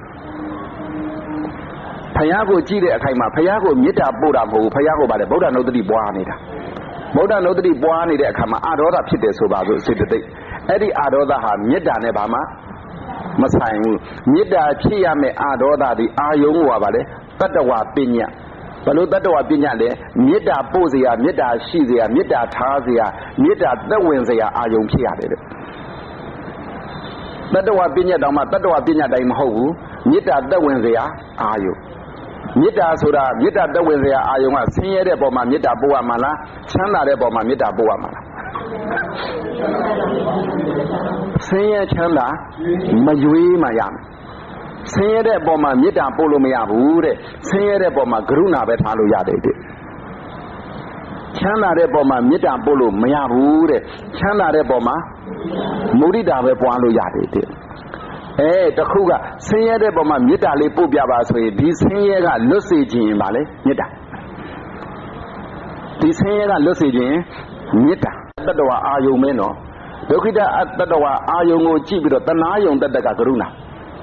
ဖယားကိုကြည့်တဲ့အခိုက်မှာဖယားကိုမေတ္တာပို့တာမဟုတ်ဘူးဖယားကိုဗါတယ်ဗုဒ္ဓနုတ္တိပွားနေတာဗုဒ္ဓနုတ္တိပွားနေတဲ့အခါမှာအာဒေါသဖြစ်တယ်ဆိုပါစို့စေတသိက်အဲ့ဒီအာဒေါသဟာမေတ္တာနဲ့ဘာမှမဆိုင်ဘူးမေတ္တာဖြစ်ရမယ်အာဒေါသဒီအာယုံကိုဗါတယ်တတ္တဝါပညာဘလို့တတ္တဝါပညာလဲမေတ္တာပို့เสียမေတ္တာရှိเสียမေတ္တာထားเสียမေတ္တာသက်ဝင်เสียအာယုံဖြစ်ရတယ်တဲ့တတ္တဝါပညာတောင်မှတတ္တဝါပညာတိုင်းမဟုတ်ဘူးမေတ္တာသက်ဝင်เสียအာယုံမေတ္တာဆိုတာမေတ္တာသက်ဝင်เสียအာယုံကဆင်းရဲတဲ့ပုံမှာမေတ္တာပို့ရမှာလားချမ်းသာတဲ့ပုံမှာမေတ္တာပို့ရမှာလားဆင်းရဲချမ်းသာမရွေးမှရမယ်ဆင်းရဲတဲ့ပုံမှာမေတ္တာပို့လို့မရဘူးတဲ့ဆင်းရဲတဲ့ပုံမှာကရုဏာပဲထားလို့ရတယ်တဲ့ချမ်းသာတဲ့ပုံမှာမေတ္တာပို့လို့မရဘူးတဲ့ချမ်းသာတဲ့ပုံမှာမုဒိတာပဲပွားလို့ရတယ်တဲ့တခုကဆင်းရဲတဲ့ပုံမှာမေတ္တာလေးပို့ပြပါဆိုရင်ဒီဆင်းရဲကလွတ်စေခြင်းပါလေမေတ္တာဒီဆင်းရဲကလွတ်စေခြင်းမေတ္တာတတ္တဝါအာယုံမဲနော်ဒုက္ခိတတတ္တဝါအာယုံကိုကြည့်ပြီးတော့တဏှာယုံတတ္တကကရုဏာ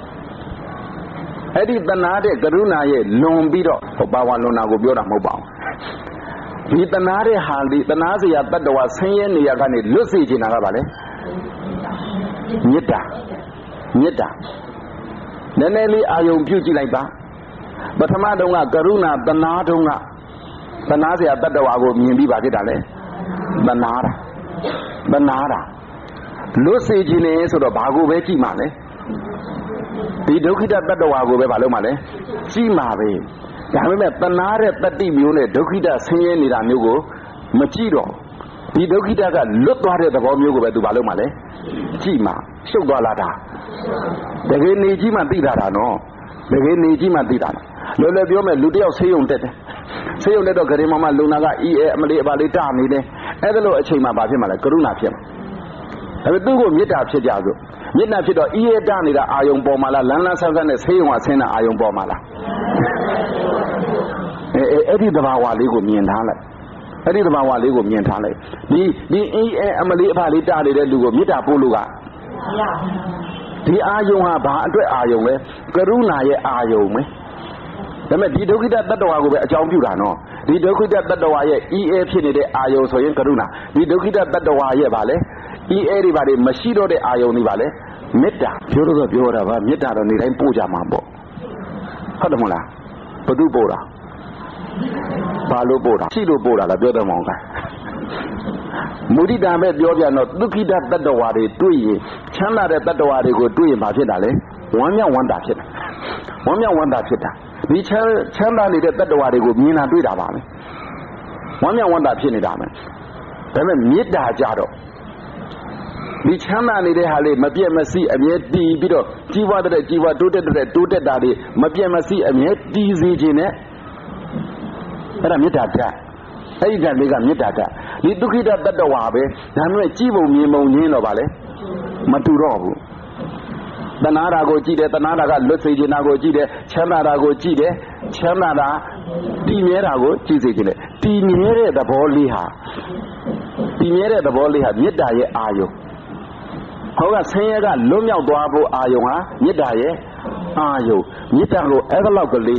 အဲ့ဒီတဏှာတဲ့ကရုဏာရဲ့လွန်ပြီးတော့ဘာဝလွန်တာကိုပြောတာမဟုတ်ပါဘူးဒီတဏှာတဲ့ဟာဒီတဏှာစရာတတ္တဝါဆင်းရဲနေရကနေလွတ်စေခြင်းတာကပါလေမေတ္တာနည်းနည်းလေးအာယုံပြုကြည့်လိုက်ပါပထမတုန်းကကရုဏာတဏှာတုန်းကတဏှာစရာတတ္တဝါကိုမြင်ပြီးပါဖြစ်တာလေတဏှာတာလွတ်စေခြင်းနဲ့ဆိုတော့ဘာကိုပဲကြည့်မှာလဲဒီဒုက္ခိတတတ္တဝါကိုပဲဘာလို့မှာလဲကြည့်မှာပဲဒါပေမဲ့တနာတဲ့တတ္တိမျိုးနဲ့ဒုက္ခိတဆင်းရဲနေတာမျိုးကိုမကြည့်တော့ဒီဒုက္ခိတကလွတ်သွားတဲ့သဘောမျိုးကိုပဲသူဘာလို့မှာလဲကြည့်မှာရှုပ်သွားလာတာတကယ်နေကြည့်မှသိတာနော်တကယ်နေကြည့်မှသိတာလောလောပြောမယ်လူတယောက်ဆေးရုံတက်တယ်ဆေးရုံတက်တော့ဂရင်မမလုံနာကအီးအမလေးအပါလေးတာနေတယ်အဲ့ဒါလို့အချိန်မှဘာဖြစ်မှာလဲကရုဏာဖြစ်မှာဒါပေမဲ့သူ့ကိုမေတ္တာဖြစ်ကြစို့မေတ္တာဖြစ်တော့အီးတာနေတာအာယုံပေါ်မှာလားလန်းလန်းဆန်းဆန်းနဲ့ဆေးရုံကဆင်းတာအာယုံပေါ်မှာလားအဲ့ဒီသဘာဝလေးကိုမြင်ထားလိုက်အဲ့ဒီသဘာဝလေးကိုမြင်ထားလိုက်ဒီအီးအမလေးအပါလေးတာနေတဲ့လူကိုမေတ္တာပို့လို့ကဒီအာယုံဟာဘာအတွက်အာယုံလဲကရုဏာရဲ့အာယုံပဲဒါပေမဲ့ဒီဒုက္ခိတတတ္တဝါကိုပဲအကြောင်းပြုတာနော်ဒီဒုက္ခိတတတ္တဝါရဲ့ဖြစ်နေတဲ့အာယုံဆိုရင်ကရုဏာဒီဒုက္ခိတတတ္တဝါရဲ့ဗာလဲတွေဗာတွေမရှိတော့တဲ့အာယုံတွေဗာလဲမေတ္တာပြောတော့ပြောတာဗာမေတ္တာတော့နေတိုင်းပို့ကြမှာပေါ့ဟုတ်တယ်မဟုတ်လားဘသူပို့တာဘာလို့ပို့တာရှိလို့ပို့တာလားပြောတယ်မောင်ကမုဒိတာမဲ့ပြောပြန်တော့ဒုက္ခိတတတ္တဝါတွေတွေ့ရင်ချမ်းသာတဲ့တတ္တဝါတွေကိုတွေ့ရင်ဘာဖြစ်တာလဲဝမ်းမြောက်ဝမ်းသာဖြစ်တာဝမ်းမြောက်ဝမ်းသာဖြစ်တာဒီချမ်းသာနေတဲ့တတ္တဝါတွေကိုမြင်တာတွေ့တာပါပဲဝမ်းမြောက်ဝမ်းသာဖြစ်နေတာပဲဒါပေမဲ့မေတ္တာကြတော့ဒီချမ်းသာနေတဲ့ဟာလေးမပြတ်မစီးအမြဲတည်ပြီးတော့ကြီးပွားတဲ့ကြီးပွားတိုးတက်တဲ့တိုးတက်တာတွေမပြတ်မစီးအမြဲတည်စေခြင်းနဲ့အဲ့ဒါမေတ္တာဓာတ်အဲ့ဒီဓာတ်လေးကမေတ္တာဓာတ်ဒီဒုက္ခိတတတ္တဝါပဲဒါပေမဲ့ကြည်ပုံမြင်ပုံရင်းတော့ဗာလဲမတူတော့ဘူးတဏှာတာကိုကြည့်တယ်တဏှာတာကလွတ်စေခြင်းတာကိုကြည့်တယ်ချမ်းသာတာကိုကြည့်တယ်ချမ်းသာတာတည်မြဲတာကိုကြည့်စေခြင်းတယ်တည်မြဲတဲ့သဘောလေးဟာမေတ္တာရဲ့အာယုံဟောကဆင်းရဲကလွတ်မြောက်သွားဖို့အာယုံဟာမေတ္တာရဲ့အာယုံမေတ္တာကိုအဲ့ဒါလောက်ကလေး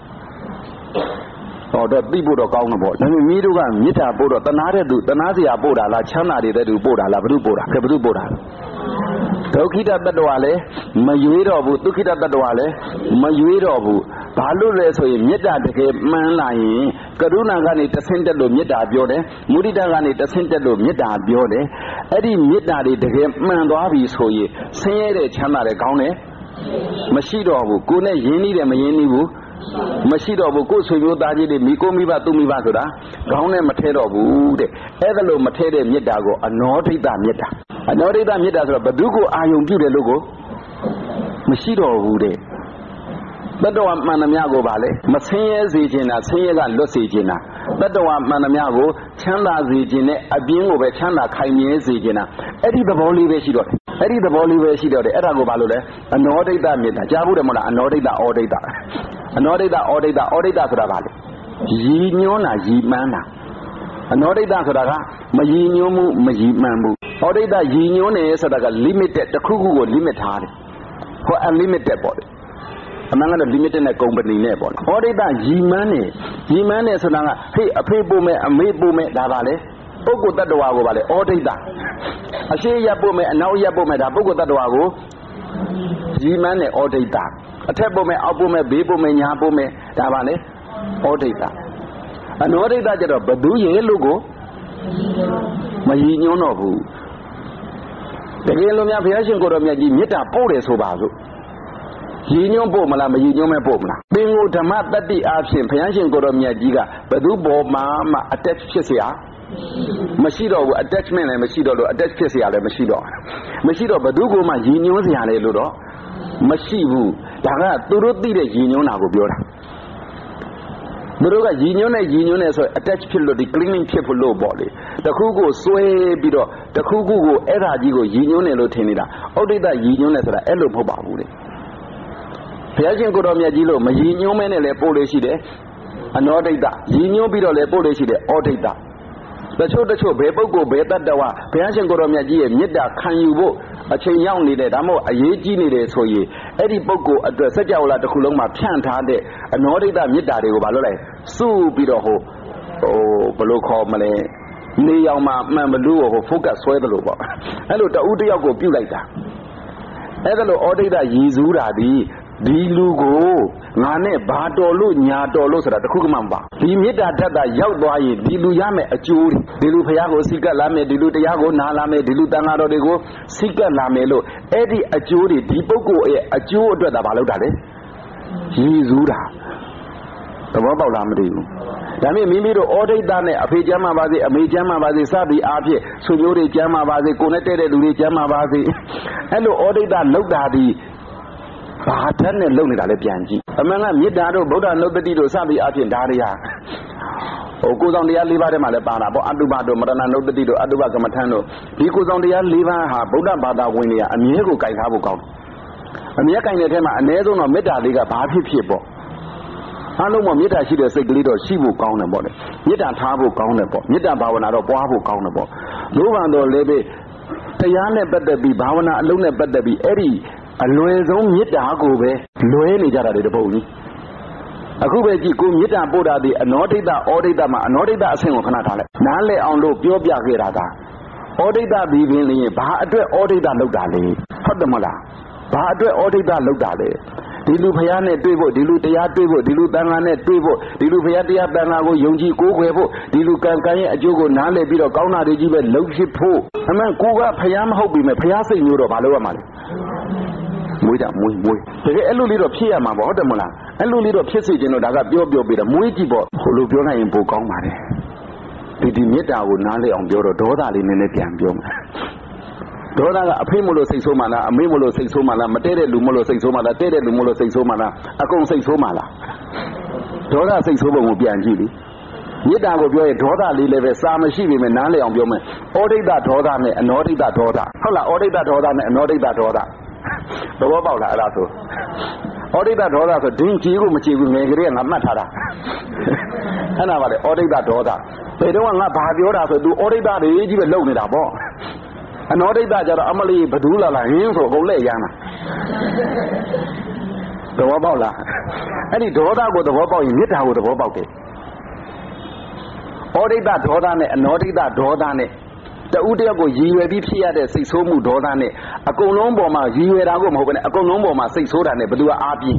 တော့သိဖို့တော့ကောင်းတယ်ပေါ့ဒါပေမဲ့မိတို့ကမေတ္တာပို့တော့တဏှာတဲ့သူတဏှာစရာပို့တာလားချမ်းသာတဲ့သူပို့တာလားဘယ်သူပို့တာဘယ်သူပို့တာဒုက္ခိတတတ္တဝါလည်းမရွေးတော့ဘူးဒုက္ခိတတတ္တဝါလည်းမရွေးတော့ဘူးဘာလို့လဲဆိုရင်မေတ္တာတကယ်မှန်လာရင်ကရုဏာကနေတဆင့်တက်လို့မေတ္တာပြောတယ်မုဒိတာကနေတဆင့်တက်လို့မေတ္တာပြောတယ်အဲ့ဒီမေတ္တာတွေတကယ်မှန်သွားပြီဆိုရင်ဆင်းရဲတဲ့ချမ်းသာတဲ့ကောင်းတယ်မရှိတော့ဘူးကိုယ်နဲ့ယဉ်နီးတယ်မယဉ်နီးဘူးမရှိတော့ဘူးကိုယ်ဆွေမျိုးသားကြီးတွေမိကိုမိဘသူ့မိဘဆိုတာခေါင်းနဲ့မထဲတော့ဘူးတဲ့အဲ့ဒါလို့မထဲတဲ့မေတ္တာကိုအနောဒိဋ္ဌမေတ္တာအနောဒိဋ္ဌမေတ္တာဆိုတော့ဘသူကိုအာယုံပြုတယ်လို့ကိုမရှိတော့ဘူးတဲ့တတ္တဝါမှန်သမျှကိုပါလေမဆင်းရဲစေခြင်းတာဆင်းရဲကလွတ်စေခြင်းတာတတ္တဝါမှန်သမျှကိုချမ်းသာစေခြင်းနဲ့အပြင်းကိုပဲချမ်းသာခိုင်မြဲစေခြင်းတာအဲ့ဒီသဘောလေးပဲရှိတော့တယ်အဲ့ဒီသဘောလေးပဲရှိတော့တယ်အဲ့ဒါကိုဘာလို့လဲအနောဒိဋ္ဌမေတ္တာကြားဘူးတယ်မဟုတ်လားအနောဒိဋ္ဌဩဒိဋ္ဌအနောဒိဋ္ဌဩဒိဋ္ဌဆိုတာဘာလဲရည်ညွှန်းတာရည်မှန်းတာအနောဒိဋ္ဌဆိုတာကမရည်ညွှန်းမှုမရည်မှန်းဘူးဩဒိဋ္ဌရည်ညွှန်းတယ်ဆိုတာက limited တစ်ခုခုကို limit ထားတယ်ဟော unlimited ပေါ့လေအမှန်ကတော့ limited နဲ့ company နဲ့ပေါ့လေဩဒိဋ္ဌရည်မှန်းတယ်ဆိုတာကဟေ့အဖေပို့မယ်အမေပို့မယ်ဒါပါလေပုဂ္ဂိုလ်တ attva ကိုပါလေဩဒိဋ္ဌအရှိရပ်ပို့မယ်အနောက်ရပ်ပို့မယ်ဒါပုဂ္ဂိုလ်တ attva ကိုရည်မှန်းတယ်ဩဒိဋ္ဌအထက်ပို့မယ်အောက်ပို့မယ်ဘေးပို့မယ်ညာပို့မယ်ဒါပါလေဩဒိဋ္ဌအနောဒိဋ္ဌကျတော့ဘသူရဲ့လို့ကိုမရည်ညွှန်းတော့ဘူးတကယ်လို့များဘုရားရှင်ကိုယ်တော်မြတ်ကြီးမေတ္တာပို့တယ်ဆိုပါစို့ရည်ညွှန်းပို့မလားမရည်ညွှန်းမဲပို့မလားပင်ကိုဓမ္မတတ္တိအားဖြင့်ဘုရားရှင်ကိုယ်တော်မြတ်ကြီးကဘသူပေါ်မှာမှ attach ဖြစ်เสียမရှိတော့ဘူး attachment လည်းမရှိတော့လို့ attach ဖြစ်เสียလည်းမရှိတော့ဘသူကိုမှရည်ညွှန်းเสียလေလို့တော့မရှိဘူးဒါကသူတို့သိတဲ့ရည်ညွှန်းတာကိုပြောတာသူတို့ကရည်ညွှန်းနေဆို attach ဖြစ်လို့ဒီ clinging ဖြစ်ဖို့လို့ပေါ့လေတခုကိုစွဲပြီးတော့တခုခုကိုအဲ့ဒါကြီးကိုရည်ညွှန်းနေလို့ထင်နေတာဩဒိဋ္ဌရည်ညွှန်းနေဆိုတာအဲ့လိုမဟုတ်ပါဘူးလေဘုရားရှင်ကိုယ်တော်မြတ်ကြီးလို့မရည်ညွှန်းမဲနဲ့လည်းပို့လို့ရှိတယ်အနောဒိဋ္ဌရည်ညွှန်းပြီးတော့လည်းပို့လို့ရှိတယ်ဩဒိဋ္ဌတချို့ဘယ်ပုဂ္ဂိုလ်ဘယ်တတ္တဝါဘုရားရှင်ကိုယ်တော်မြတ်ကြီးရဲ့မေတ္တာခံယူဖို့အချိန်ရောက်နေတယ်ဒါမှမဟုတ်အရေးကြီးနေတယ်ဆိုရင်အဲ့ဒီပုဂ္ဂိုလ်အတွက်စัจ java လာတစ်ခုလုံးမှာဖြန့်ထားတဲ့အနောဒိဋ္ဌမေတ္တာတွေကိုဘာလို့လဲစုပြီးတော့ဘယ်လိုခေါ်မလဲနေအောင်မှမှန်မလို့focus ဆွဲတယ်လို့ပေါ့အဲ့လိုတဦးတယောက်ကိုပြုတ်လိုက်တာအဲ့ဒါလို့ဩဒိဋ္ဌရည်စူးတာဒီဒီလူကိုငါနဲ့ဘာတော်လို့ညာတော်လို့ဆိုတာတခုမှမပါဒီမေတ္တာဓာတ်သာရောက်သွားရင်ဒီလူရမယ်အကျိုးဒီလူဖရာကိုစိတ်ကပ်လာမယ်ဒီလူတရားကိုနားလာမယ်ဒီလူတန်ဃာတော်တွေကိုစိတ်ကပ်လာမယ်လို့အဲ့ဒီအကျိုးတွေဒီပုဂ္ဂိုလ်ရဲ့အကျိုးအတွက်သာမလုပ်တာလေရည်စူးတာသဘောပေါက်လားမသိဘူးဒါပေမဲ့မိမိတို့ဩဒိဋ္ဌနဲ့အဖေကျမ်းမှာပါစေအမေကျမ်းမှာပါစေစသည်အားဖြင့်ဆွေမျိုးတွေကျမ်းမှာပါစေကိုယ်နဲ့တဲ့တဲ့လူတွေကျမ်းမှာပါစေအဲ့လိုဩဒိဋ္ဌလောက်တာဒီဘာဓာတ်နဲ့လုံနေတာလဲပြန်ကြည့်အမှန်ကမေတ္တာတို့ဗုဒ္ဓနုတ္တိတို့စသည်အားဖြင့်ဒါတွေဟာကိုယ်ဆောင်တရား၄ပါးထဲမှာလည်းပါတာပေါ့အတုပတို့မရဏနုတ္တိတို့အတုပကမ္မထံတို့ဒီကိုယ်ဆောင်တရား၄ပါးဟာဗုဒ္ဓဘာသာဝင်တွေကအမြဲကိုကြိုက်ထားဖို့ကောင်းတယ်အမြဲကြိုက်တဲ့ထဲမှာအ ਨੇ ဆုံးတော့မေတ္တာလေးကဘာဖြစ်ဖြစ်ပေါ့အားလုံးမှာမေတ္တာရှိတဲ့စိတ်ကလေးတော့ရှိဖို့ကောင်းတယ်ပေါ့လေမေတ္တာထားဖို့ကောင်းတယ်ပေါ့မေတ္တာဘာဝနာတော့ပွားဖို့ကောင်းတယ်ပေါ့လိုပါတော့လည်းပဲတရားနဲ့ပတ်သက်ပြီးဘာဝနာအလုံးနဲ့ပတ်သက်ပြီးအဲ့ဒီအလွယ်ဆုံးမေတ္တာကိုပဲလွဲနေကြတာတွေတပုတ်ကြီးအခုပဲကြည့်ကိုမေတ္တာပို့တာဒီအနောဒိဋ္ဌဩဒိဋ္ဌမှာအနောဒိဋ္ဌအဆင့်ကိုခဏထားလိုက်နားလည်အောင်လို့ပြောပြခဲ့တာကဩဒိဋ္ဌပြီးရင်လည်းဘာအတွက်ဩဒိဋ္ဌလောက်တာလဲဟုတ်တယ်မလားဘာအတွက်ဩဒိဋ္ဌလောက်တာလဲဒီလူဖျားနဲ့တွေ့ဖို့ဒီလူတရားတွေ့ဖို့ဒီလူတန်ခါနဲ့တွေ့ဖို့ဒီလူဖျားတရားတန်ခါကိုယုံကြည်ကိုးကွယ်ဖို့ဒီလူကံကံရဲ့အကျိုးကိုနားလည်ပြီးတော့ကောင်းတာတွေကြီးပဲလုပ်ဖြစ်ဖို့အမှန်ကိုကဖျားမဟုတ်ပြီမဲ့ဖျားစိတ်မျိုးတော့ဘာလို့ရမှာလဲမွေးတာမွေးတကယ်အဲ့လိုလေးတော့ဖြစ်ရမှာပေါ့ဟုတ်တယ်မလားအဲ့လိုလေးတော့ဖြစ်စေချင်တော့ဒါကပြောပြီးတော့မွေးကြည့်ပေါ့ဟိုလိုပြောနိုင်ရင်ပိုကောင်းပါတယ်ဒီမေတ္တာကိုနားလည်အောင်ပြောတော့ဒေါသလေးနည်းနည်းပြန်ပြောမယ်ဒေါသကအဖေမလို့စိတ်ဆိုးမှလားအမေမလို့စိတ်ဆိုးမှလားမတည့်တဲ့လူမလို့စိတ်ဆိုးမှလားတည့်တဲ့လူမလို့စိတ်ဆိုးမှလားအကုန်စိတ်ဆိုးမှလားဒေါသစိတ်ဆိုးပုံကိုပြန်ကြည့်လေမေတ္တာကိုပြောရင်ဒေါသလေးလည်းပဲစာမရှိပေမဲ့နားလည်အောင်ပြောမယ်ဩဒိဋ္ဌဒေါသနဲ့အနောဒိဋ္ဌဒေါသဟုတ်လားဩဒိဋ္ဌဒေါသနဲ့အနောဒိဋ္ဌဒေါသသဘောပေါက်လားအဲ့ဒါဆိုဩဒိဋ္ဌဒေါသဆိုဒင်းကြီးကိုမကြည့်ဘူးငယ်ကလေးကငါမှတ်ထားတာအဲ့ဒါပါလေဩဒိဋ္ဌဒေါသဘယ်တော့ငါဘာပြောတာဆို तू ဩဒိဋ္ဌတွေကြီးပဲလုံနေတာပေါ့အနောဒိဋ္ဌကြတော့အမလီဘဒူးလာဟင်းဆိုအကုန်လက်ရမ်းတာသဘောပေါက်လားအဲ့ဒီဒေါသကိုသဘောပေါက်ရင်မေတ္တာကိုသဘောပေါက်တယ်ဩဒိဋ္ဌဒေါသနဲ့အနောဒိဋ္ဌဒေါသနဲ့တဦးတယောက်ကိုရည်ရွယ်ပြီးဖြစ်ရတဲ့စိတ်ဆိုးမှုဒေါသနဲ့အကုန်လုံးပေါ်မှာရည်ရွယ်တာကိုမဟုတ်ဘဲနဲ့အကုန်လုံးပေါ်မှာစိတ်ဆိုးတာနဲ့ဘယ်သူကအားပြင်း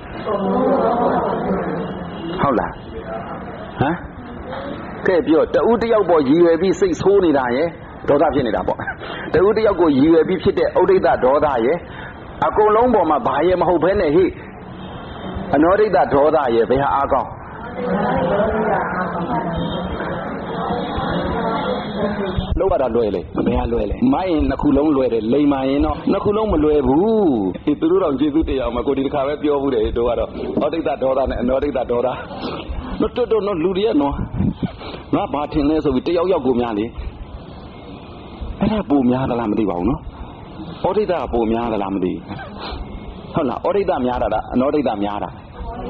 ဟုတ်လားဟမ်ကဲပြောတဦးတယောက်ပေါ်ရည်ရွယ်ပြီးစိတ်ဆိုးနေတာရဲ့ဒေါသဖြစ်နေတာပေါ့တဦးတယောက်ကိုရည်ရွယ်ပြီးဖြစ်တဲ့ဩဒိဋ္ဌဒေါသရဲ့အကုန်လုံးပေါ်မှာဘာရဲ့မဟုတ်ဘဲနဲ့ဟိအနောဒိဋ္ဌဒေါသရဲ့ဘယ်ဟာအားကောင်းလောက်ရတာလွယ်လေဘယ်ဟာလွယ်လဲမိုင်းရင်နှစ်ခုလုံးလွယ်တယ်လိမ်မာရင်တော့နှစ်ခုလုံးမလွယ်ဘူးသူတို့တော့ကျေးဇူးတရားမှာကိုဒီတစ်ခါပဲပြောဘူးတယ်တို့ကတော့ဩဒိဋ္ဌဒေါသနဲ့အနောဒိဋ္ဌဒေါသတို့လူတွေနော်ငါဘာထင်လဲဆိုပြီးတယောက်ယောက်ကိုများလေအဲ့ဒါပုံများသလားမသိပါဘူးနော်ဩဒိဋ္ဌကပုံများသလားမသိဟုတ်လားဩဒိဋ္ဌများတာအနောဒိဋ္ဌများတာ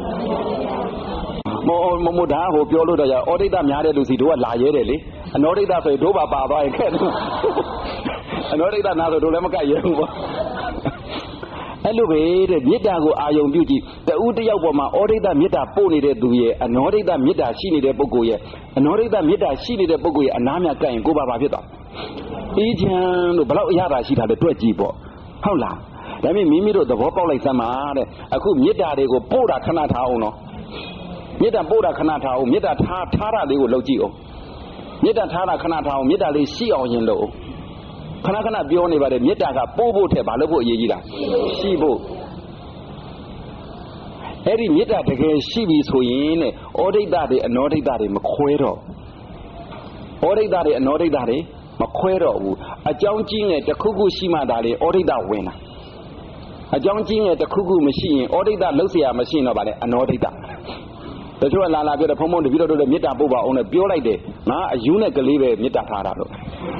မဒါဟိုပြောလို့တော့ဩဒိဋ္ဌများတဲ့လူစီတို့ကလာရဲတယ်လေအနောဒိဋ္ဌဆိုရင်တို့ပါသွားရင်ခက်တယ်အနောဒိဋ္ဌနာဆိုတို့လည်းမကက်ရဲဘူးပေါ့အဲ့လိုပဲတဲ့မေတ္တာကိုအာယုံပြုကြည့်တဦးတယောက်ပေါ်မှာဩဒိဋ္ဌမေတ္တာပို့နေတဲ့သူရဲ့အနောဒိဋ္ဌမေတ္တာရှိနေတဲ့ပုဂ္ဂိုလ်ရဲ့အနောဒိဋ္ဌမေတ္တာရှိနေတဲ့ပုဂ္ဂိုလ်ရဲ့အနားမြတ်ကပ်ရင်ကိုယ်ပါဖြစ်သွားအေးချမ်းလို့ဘလောက်အရသာရှိတာလဲတွက်ကြည့်ပေါ့ဟုတ်လားဒါပေမဲ့မိမိတို့သဘောပေါက်လိုက်စမ်းပါတဲ့အခုမေတ္တာတွေကိုပို့တာခဏထားအောင်နော်မေတ္တာပို့တာခဏထားအောင်မေတ္တာထားတာလေးကိုလုပ်ကြည့်အောင်မေတ္တာထားတာခဏထားအောင်မေတ္တာလေးရှိအောင်ရင်လို့ခဏပြောနေပါတယ်မေတ္တာကပို့ဖို့ထက်ဘာလို့ဖို့အရေးကြီးတာရှိဖို့အဲ့ဒီမေတ္တာတကယ်ရှိပြီဆိုရင်တဲ့ဩဒိဋ္ဌတွေအနောဒိဋ္ဌတွေမခွဲတော့ဩဒိဋ္ဌတွေအနောဒိဋ္ဌတွေမခွဲတော့ဘူးအကြောင်းကြီးငယ်တစ်ခုခုရှိမှသာလေဩဒိဋ္ဌဝင်တာအကြောင်းကြီးငယ်တစ်ခုခုမရှိရင်ဩဒိဋ္ဌလှုပ်เสียမရှိတော့ဗါလေအနောဒိဋ္ဌတချို့ကလာပြောတယ်ဖုံဖုံတပည့်တော်တို့လည်းမေတ္တာပို့ပါအောင်နဲ့ပြောလိုက်တယ်ငါအယူနဲ့ကလေးပဲမေတ္တာထားတာလို့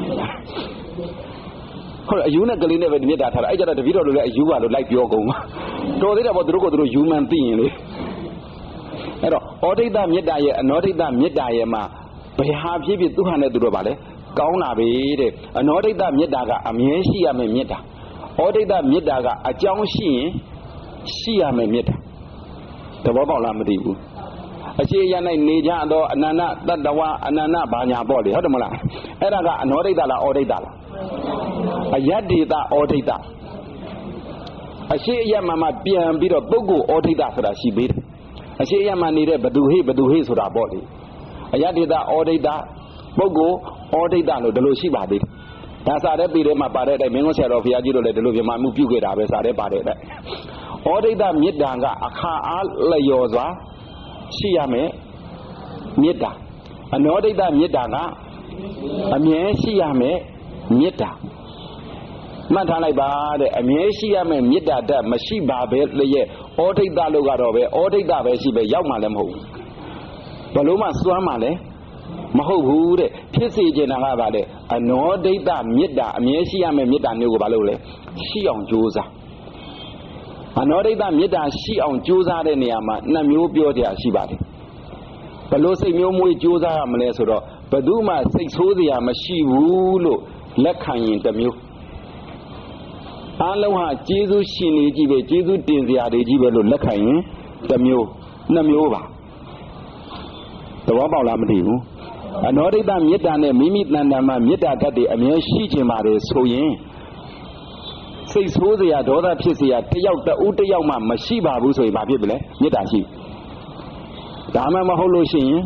ဟုတ်အယူနဲ့ကလေးနဲ့ပဲမေတ္တာထားတာအဲ့ကြတော့တပည့်တော်တို့လည်းအယူပါလို့လိုက်ပြောကုန်တော်သေးတယ်ပေါ့သူတို့ကသူတို့ယူမှန်သိရင်လေအဲ့တော့ဩဒိဋ္ဌမေတ္တာရဲ့အနောဒိဋ္ဌမေတ္တာရဲ့မှာဘယ်ဟာဖြစ်ဖြစ်သူဟာနဲ့သူတို့ပါလေကောင်းတာပဲတဲ့အနောဒိဋ္ဌမေတ္တာကအမြဲရှိရမယ်မေတ္တာဩဒိဋ္ဌမေတ္တာကအကြောင်းရှိရင်ရှိရမယ်မေတ္တာသဘောပေါက်လားမသိဘူးအခြေရ၌နေကြတော့အနန္တတတ္တဝအနန္တဘာညာပေါ့လေဟုတ်တယ်မလားအဲ့ဒါကအနောဒိဋ္ဌလားဩဒိဋ္ဌလားအယတ္တိတဩဒိဋ္ဌအရှိအယမမှာပြန်ပြီးတော့ပုဂ္ဂိုလ်ဩဒိတဆိုတာရှိသေးတယ်အရှိအယမနေတဲ့ဘဒုဟိဆိုတာပေါ့လေအယတ္တိတဩဒိတပုဂ္ဂိုလ်ဩဒိတလို့ဒီလိုရှိပါသေးတယ်ဒါစာတဲ့ပြည်ထဲမှာပါတဲ့အတိုင်းမင်းတို့ဆရာတော်ဘုရားကြီးတို့လည်းဒီလိုပြမမှုပြုခဲ့တာပဲစာတဲ့ပါတဲ့အတိုင်းဩဒိတမေတ္တာကအခါအားလျော်စွာရှိရမယ်မေတ္တာအနောဒိတမေတ္တာကအမြဲရှိရမယ်မေတ္တာမှတ်ထားလိုက်ပါတဲ့အမြဲရှိရမယ်မေတ္တာတတ်မရှိပါပဲလျက်ဩဒိတလို့ကတော့ပဲဩဒိတပဲရှိပဲရောက်မှလည်းမဟုတ်ဘူးဘလို့မှစွမ်းမှလည်းမဟုတ်ဘူးတဲ့ဖြစ်စေချင်တာကဘာလဲအနောဒိတမေတ္တာအမြဲရှိရမယ်မေတ္တာမျိုးကိုဘာလို့လဲရှိအောင်ကြိုးစားအနောဒိတမေတ္တာရှိအောင်ကြိုးစားတဲ့နေရာမှာနှစ်မျိုးပြောကြရှိပါတယ်ဘလို့စိတ်မျိုးမွေးကြိုးစားရမလဲဆိုတော့ဘယ်သူမှစိတ်ဆိုးစရာမရှိဘူးလို့လက်ခံရင်တစ်မျိုးအားလုံးဟာကျေးဇူးရှင်နေကြည့်ပဲကျေးဇူးတင်စရာတွေကြီးပဲလို့လက်ခံရင်တစ်မျိုးနှစ်မျိုးပါသဘောပေါက်လားမသိဘူးအနောဒိတမေတ္တာနဲ့မိမိတဏ္ဍာမှာမေတ္တာဓာတ်တွေအမြဲရှိခြင်းပါတယ်ဆိုရင်စိတ်ဆိုးစရာဒေါသဖြစ်စရာတယောက်တဦးတယောက်မှမရှိပါဘူးဆိုရင်ဘာဖြစ်ပြီလဲမေတ္တာရှိဒါမှမဟုတ်လို့ရှိရင်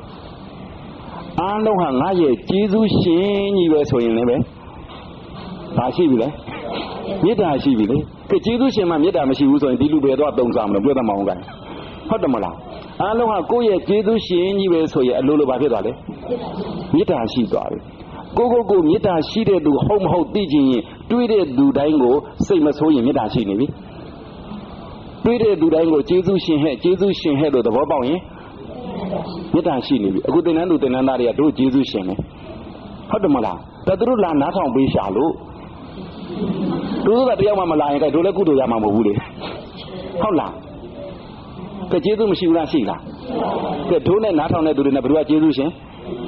အားလုံးဟာငါရဲ့ကျေးဇူးရှင်ကြီးပဲဆိုရင်လည်းပဲဘာရှိပြီလဲမေတ္တာရှိပြီလေကဲကျေးဇူးရှင်မှမေတ္တာမရှိဘူးဆိုရင်ဒီလူပဲတော့တုံးစားမလို့ပြောတတ်မအောင်ကဲဟုတ်တယ်မလားအားလုံးဟာကိုယ့်ရဲ့ကျေးဇူးရှင်ကြီးပဲဆိုရင်အလိုလိုဘာဖြစ်သွားလဲမေတ္တာရှိသွားပြီကိုမေတ္တာရှိတဲ့သူဟုတ်မဟုတ်သိချင်ရင်တွေးတဲ့သူတိုင်းကိုစိတ်မဆိုးရင်မေတ္တာရှိနေပြီတွေးတဲ့သူတိုင်းကိုကျေးဇူးရှင်ဟဲ့လို့သဘောပေါက်ရင်မေတ္တာရှိနေပြီအခုသင်္นานသူသင်္นานသားတွေကတို့ကျေးဇူးရှင်တယ်ဟုတ်တယ်မလားแต่သူတို့လာနားထောင်ပေးရှာလို့တို့ကတယောက်မှမလာရင်ကဲတို့လည်းကုသိုလ်ရမှာမဟုတ်ဘူးလေဟုတ်လားကဲကျေးဇူးမရှိဘူးလားရှိလားကဲတို့နဲ့နားထောင်တဲ့သူတွေနဲ့ဘယ်သူကကျေးဇူးရှင်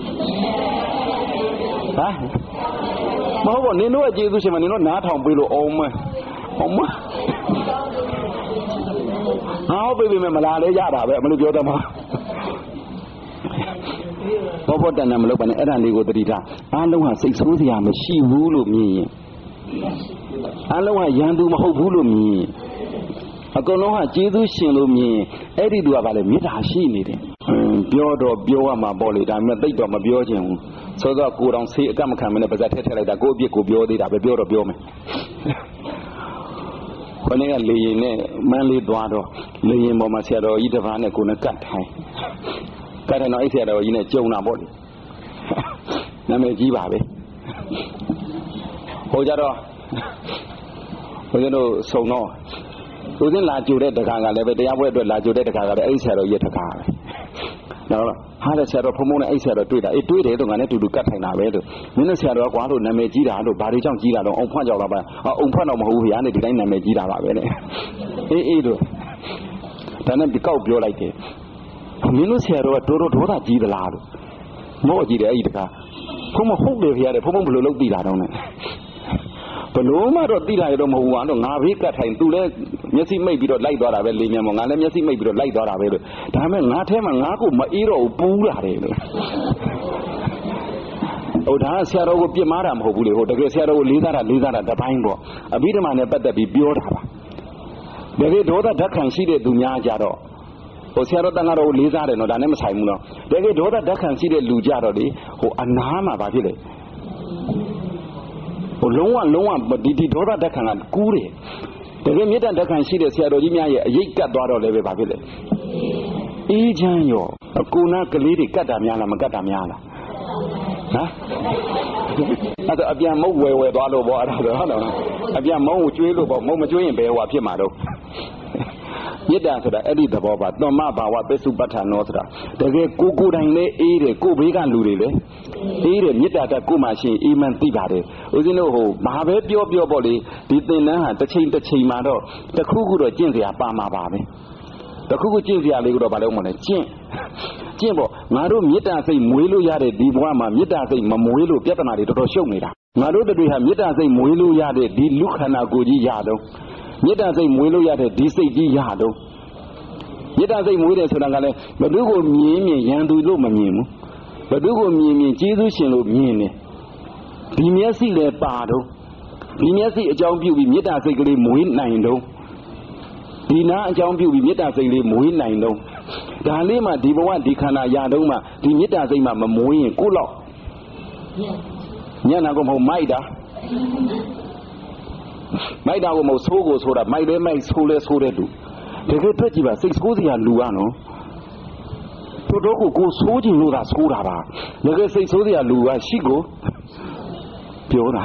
ဟမ်မဟုတ်ဘူးနင်တို့ကကျေးဇူးရှင်မနင်တို့နားထောင်ပေးလို့အောင်မဟုတ်ပြီမလာလဲရတာပဲမလို့ပြောတယ်မဘောတဏ္ဍမလုပ်ပါနဲ့အဲ့ဒါလေးကိုတတိထားအားလုံးဟာစိတ်ဆိုးစရာမရှိဘူးလို့မြင်ရင်အားလုံးဟာရန်သူမဟုတ်ဘူးလို့မြင်အကုန်လုံးဟာကျေးဇူးရှင်လို့မြင်အဲ့ဒီသူကဘာလဲမေတ္တာရှိနေတယ်ပြောတော့ပြောရမှာပေါ့လေဒါပေမဲ့သိတော့မပြောချင်ဘူးဆိုတော့ကိုယ်တော်ဆေးအကမခံမနဲ့ပါဇက်ထည့်လိုက်တာကိုယ့်အပြစ်ကိုပြောသေးတာပဲပြောတော့ပြောမယ်ခொနည်းကလေရင်နဲ့မန်းလေးသွားတော့လေရင်ပေါ်မှာဆရာတော်ကြီးတစ်ပါးနဲ့ကိုယ်နဲ့ကတ်ထိုင်ကတ်တယ်တော့အဲ့ဆရာတော်ကြီးနဲ့ကြုံတာပေါ့လေနာမည်ကြီးပါပဲဟိုကြတော့ဘုရားတို့ဆုံတော့သူစင်းလာကြိုတဲ့တခါကလည်းပဲတရားပွဲအတွက်လာကြိုတဲ့တခါကလည်းအဲ့ဆရာတော်ရဲ့တခါပဲတော့ဟာတဲ့ဆရာတော်ဖုံဖုံနဲ့အဲ့ဆရာတော်တွေ့တာအေးတွေ့တယ်တော့ငါနဲ့တူတူကတ်ထိုင်တာပဲလို့မင်းတို့ဆရာတော်ကွာလို့နာမည်ကြီးတာလို့ဘာတွေကြောင့်ကြီးတာတော့အောင်ဖွန့်ကြောက်တာပါအောင်ဖွန့်တော့မဟုတ်ဘူးဗျာနဲ့ဒီတိုင်းနာမည်ကြီးတာပါပဲနဲ့အေးလို့ဒါနဲ့ဒီကောက်ပြောလိုက်တယ်မင်းတို့ဆရာတော်ကတိုးတိုးဒေါသကြီးသလားလို့မော့ကြည့်တယ်အဲ့ဒီတခါဖုံမဟုတ်တယ်ဗျာတဲ့ဖုံဘယ်လိုလုပ်သိတာတော့နဲ့ဘလို့မှတော့သိတာရတော့မဟုတ်ဘူးကတော့ငါဘေးကတ်ထိုင်သူလည်းမျက်စိမိတ်ပြီးတော့လိုက်သွားတာပဲလေးမြန်မောငါလည်းမျက်စိမိတ်ပြီးတော့လိုက်သွားတာပဲလို့ဒါမဲ့ငါထဲမှာငါကိုမအေးတော့ဘူးပူးလာတယ်လို့ဟိုဒါဆရာတော်ကိုပြစ်မှားတာမဟုတ်ဘူးလေဟိုတကယ်ဆရာတော်ကိုလေးစားတာတပိုင်းပေါ့အဘိဓမ္မာနဲ့ပတ်သက်ပြီးပြောတာပါတကယ်ဒေါသဓာတ်ခံရှိတဲ့သူများကြတော့ဟိုဆရာတော်တန်ဃာတော်ကိုလေးစားတယ်နော်ဒါနဲ့မဆိုင်ဘူးနော်တကယ်ဒေါသဓာတ်ခံရှိတဲ့လူကြတော့လေဟိုအနားမှာဘာဖြစ်လဲဟိုလုံးဝဒီဒေါသဓာတ်ခံကကူးတယ်တကယ်မေတ္တာဓာတ်ခံရှိတဲ့ဆရာတော်ကြီးများရဲ့အရေးကတ်သွားတော့လည်းပဲဘာဖြစ်လဲအေးချမ်းရောကိုနာကလေးတွေကတ်တာများလားမကတ်တာများလားဟမ်အဲ့ဒါအပြန်မုတ်ဝယ်သွားလို့ပေါ့အဲ့ဒါဆိုဟုတ်လားအပြန်မုံကိုကျွေးလို့ပေါ့မုံမကျွေးရင်ဘယ်ဟွာဖြစ်မှာတော့မေတ္တာဆိုတာအဲ့ဒီသဘောပါသမ္မဘာဝပစ္စုပ္ပတ္ထနောဆိုတာတကယ်ကိုယ်တိုင်လည်းအေးတယ်ကိုဘေးကလူတွေလည်းအေးတယ်မေတ္တာတတ်ကိုမှရှင်အေးမှန်သိပါတယ်ဦးဇင်းတို့ဟိုမဟာပဲပြောပေါ့လေဒီသင်္นานဟာတစ်ချိန်မှာတော့တခုခုတော့ကျင့်စရာပါမှာပါပဲတခုခုကျင့်စရာလေးကတော့ဘာလို့မလဲကျင့်ပေါ့ငါတို့မေတ္တာစိတ်မွေးလို့ရတဲ့ဒီဘဝမှာမေတ္တာစိတ်မမွေးလို့ပြဿနာတွေတော်တော်ရှုပ်နေတာငါတို့တွေဟာမေတ္တာစိတ်မွေးလို့ရတဲ့ဒီလူခန္ဓာကိုယ်ကြီးရတော့မေတ္တာစိတ်မွေးလို့ရတဲ့ဒီစိတ်ကြီးရတော့မေတ္တာစိတ်မွေးတယ်ဆိုတာကလည်းဘသူကိုမြင်ရန်သူလို့မမြင်ဘူးဘသူကိုမြင်ကျေးဇူးရှင်လို့မြင်တယ်ဒီမျက်စိလည်းပါတော့ဒီမျက်စိအကြောင်းပြုပြီးမေတ္တာစိတ်ကလေးမွေးနိုင်တော့ဒီနာအကြောင်းပြုပြီးမေတ္တာစိတ်လေးမွေးနိုင်တော့ဒါလေးမှဒီဘဝဒီခန္ဓာရာတော့မှဒီမေတ္တာစိတ်မှမမွေးရင်ကိုယ့်လောက်ညံ့တာကိုမဟုတ်မိုက်တာမိုက်တာကိုမဟုတ်ဆိုးကိုဆိုတာမိုက်လဲမိုက်ဆိုးလဲဆိုးတဲ့လူတကယ်တွေ့ကြည့်ပါစိတ်ဆိုးစရာလူကနော်တို့တော့ကိုဆိုးကြည့်လို့သာဆိုးတာပါတကယ်စိတ်ဆိုးစရာလူကရှိကိုပြောတာ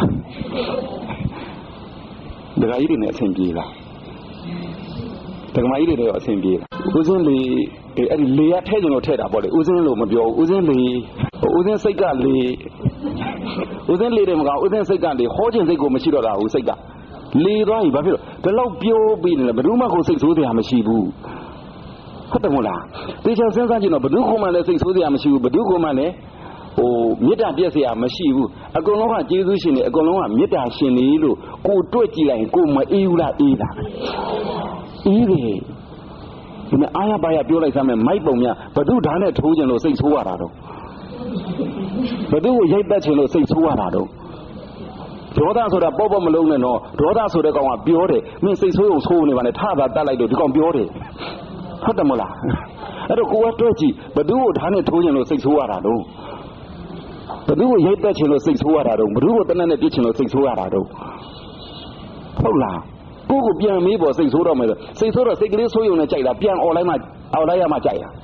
ဒကာကြီးတွေနဲ့အဆင်ပြေလားဒကာမကြီးတွေတော့အဆင်ပြေလားဦးစင်းလေအဲ့ဒီလေရထဲကျင်လို့ထဲတာပေါ့လေဦးစင်းလို့မပြောဘူးဦးစင်းလေဦးစင်းစိတ်ကလေဦးစင်းလေတယ်မကောဦးစင်းစိတ်ကလေဟောခြင်းစိတ်ကိုမရှိတော့တာဘူးစိတ်ကလေသွားပြီဘာဖြစ်လို့ဒီလောက်ပြောပြီးနေလဲဘယ်သူမှကိုစိတ်ဆိုးစရာမရှိဘူးဟုတ်တယ်မို့လားတေချာစဉ်းစားကြည့်တော့ဘယ်သူမှလည်းစိတ်ဆိုးစရာမရှိဘူးဘယ်သူမှလည်းမေတ္တာပြည့်စရာမရှိဘူးအကုန်လုံးကကျေးဇူးရှင်တွေအကုန်လုံးကမေတ္တာရှင်တွေလို့ကိုတွေ့ကြည့်လိုက်ကိုမအေးဘူးလားအေးတာအေးတယ်ဒီမှာအားရပါရပြောလိုက်စမ်းမယ်မိုက်ပုံများဘသူဓာတ်နဲ့ထိုးခြင်းလို့စိတ်ဆိုးရတာတော့ဘသူကိုရိုက်ပတ်ခြင်းလို့စိတ်ဆိုးရတာတော့ဒေါသဆိုတာပေါ့ပေါ့မလုံးနဲ့တော့ဒေါသဆိုတဲ့ကောင်ကပြောတယ်မင်းစိတ်ဆိုးရုံဆိုးနေပါနဲ့ထတာတတ်လိုက်တော့ဒီကောင်ပြောတယ်ဟုတ်တယ်မလားအဲ့တော့ကိုကတွေ့ကြည့်ဘသူကိုဓာတ်နဲ့ထိုးခြင်းလို့စိတ်ဆိုးရတာတော့ဘသူကိုရိုက်ပတ်ခြင်းလို့စိတ်ဆိုးရတာတော့ဘသူကိုတနက်နဲ့ပြစ်ခြင်းလို့စိတ်ဆိုးရတာတော့ဟုတ်လားကိုကိုပြန်မေးပေါ်စိတ်ဆိုးတော့မယ်စိတ်ဆိုးတော့စိတ်ကလေးဆိုးရုံနဲ့ကြိုက်တာပြန်អော်လိုက်မှအော်လိုက်ရမှကြိုက်တာ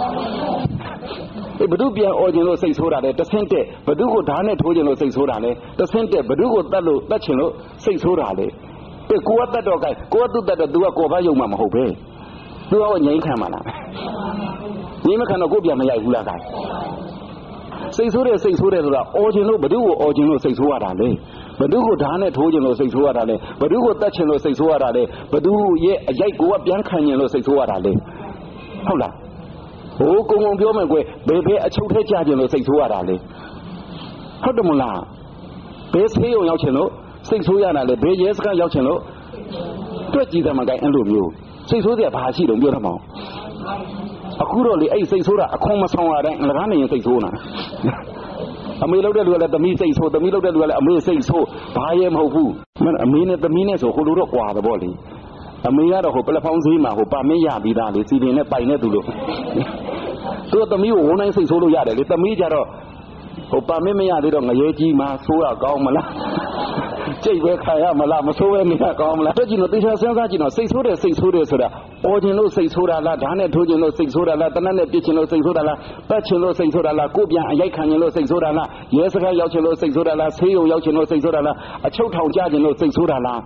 ဘသူပြန်អော်ခြင်းလို့စိတ်ဆိုးတာလဲတဆင့်တက်ဘသူကိုဓာတ်နဲ့ထိုးခြင်းလို့စိတ်ဆိုးတာလဲတဆင့်တက်ဘသူကိုတတ်လို့တတ်ခြင်းလို့စိတ်ဆိုးတာလဲကိုကတတ်တော့ကြိုက်ကိုကသူ့တတ်တော့ तू ကကိုဘာယုံမှမဟုတ်ပဲ तू ကငြိမ်းခံမှာလားငြိမ်းမခံတော့ကိုပြန်မရိုက်ဘူးလားကြိုက်စိတ်ဆိုးတယ်ဆိုတာអော်ခြင်းလို့ဘသူကိုអော်ခြင်းလို့စိတ်ဆိုးရတာလဲဘသူကိုဓာတ်နဲ့ထိုးခြင်းလို့စိတ်ဆိုးရတာလဲဘသူကိုတတ်ခြင်းလို့စိတ်ဆိုးရတာလဲဘသူရဲ့အရိုက်ကိုကပြန်ခံခြင်းလို့စိတ်ဆိုးရတာလဲဟုတ်လားဟိုကုံကုံပြောမယ်ကွယ်ဘယ်အချုပ်ထဲကြခြင်းလို့စိတ်ဆိုးရတာလဲဟုတ်တယ်မလားဘယ်ဆေးရုံရောက်ခြင်းလို့စိတ်ဆိုးရတာလဲဘယ်ရဲစခန်းရောက်ခြင်းလို့တွေ့ကြည့်တယ်မကိုင်းအဲ့လိုမျိုးစိတ်ဆိုးစရာဘာရှိတော့ပြောရမှာအခုတော့လေအဲ့စိတ်ဆိုးတာအခွန်မဆောင်ရတိုင်းလကားနေရင်စိတ်ဆိုးနာအမေလောက်တဲ့လူကလည်းသမီးစိတ်ဆိုးသမီးလောက်တဲ့လူကလည်းအမေစိတ်ဆိုးဘာရဲမဟုတ်ဘူးအမေနဲ့သမီးနဲ့ဆိုဟိုလိုတော့ကွာတယ်ပေါ့လေအမေကတော့ဟိုပလက်ဖောင်းဈေးမှာဟိုပါမင်းရပြီးသားလေစီပင်နဲ့ပိုင်နဲ့သူလို့သူကသမီးကိုဝုန်းတိုင်းစိတ်ဆိုးလို့ရတယ်လေသမီးကြတော့ဟိုပါမင်းမရသေးတော့ငရဲကြီးမှာဆိုးရကောင်းမလားကြိတ်ပဲခံရမလားမဆိုးပဲနေရကောင်းမလားတွေ့ကြည့်လို့တေချာစဉ်းစားကြည့်တော့စိတ်ဆိုးတယ်ဆိုတာအော်ခြင်းလို့စိတ်ဆိုးတာလားဓာတ်နဲ့ထိုးခြင်းလို့စိတ်ဆိုးတာလားတနတ်နဲ့ပြစ်ခြင်းလို့စိတ်ဆိုးတာလားပတ်ခြင်းလို့စိတ်ဆိုးတာလားကိုပြန်အရိုက်ခံခြင်းလို့စိတ်ဆိုးတာလားရဲစခန်းရောက်ခြင်းလို့စိတ်ဆိုးတာလားဆေးရုံရောက်ခြင်းလို့စိတ်ဆိုးတာလားအချုပ်ထောင်ကြခြင်းလို့စိတ်ဆိုးတာလား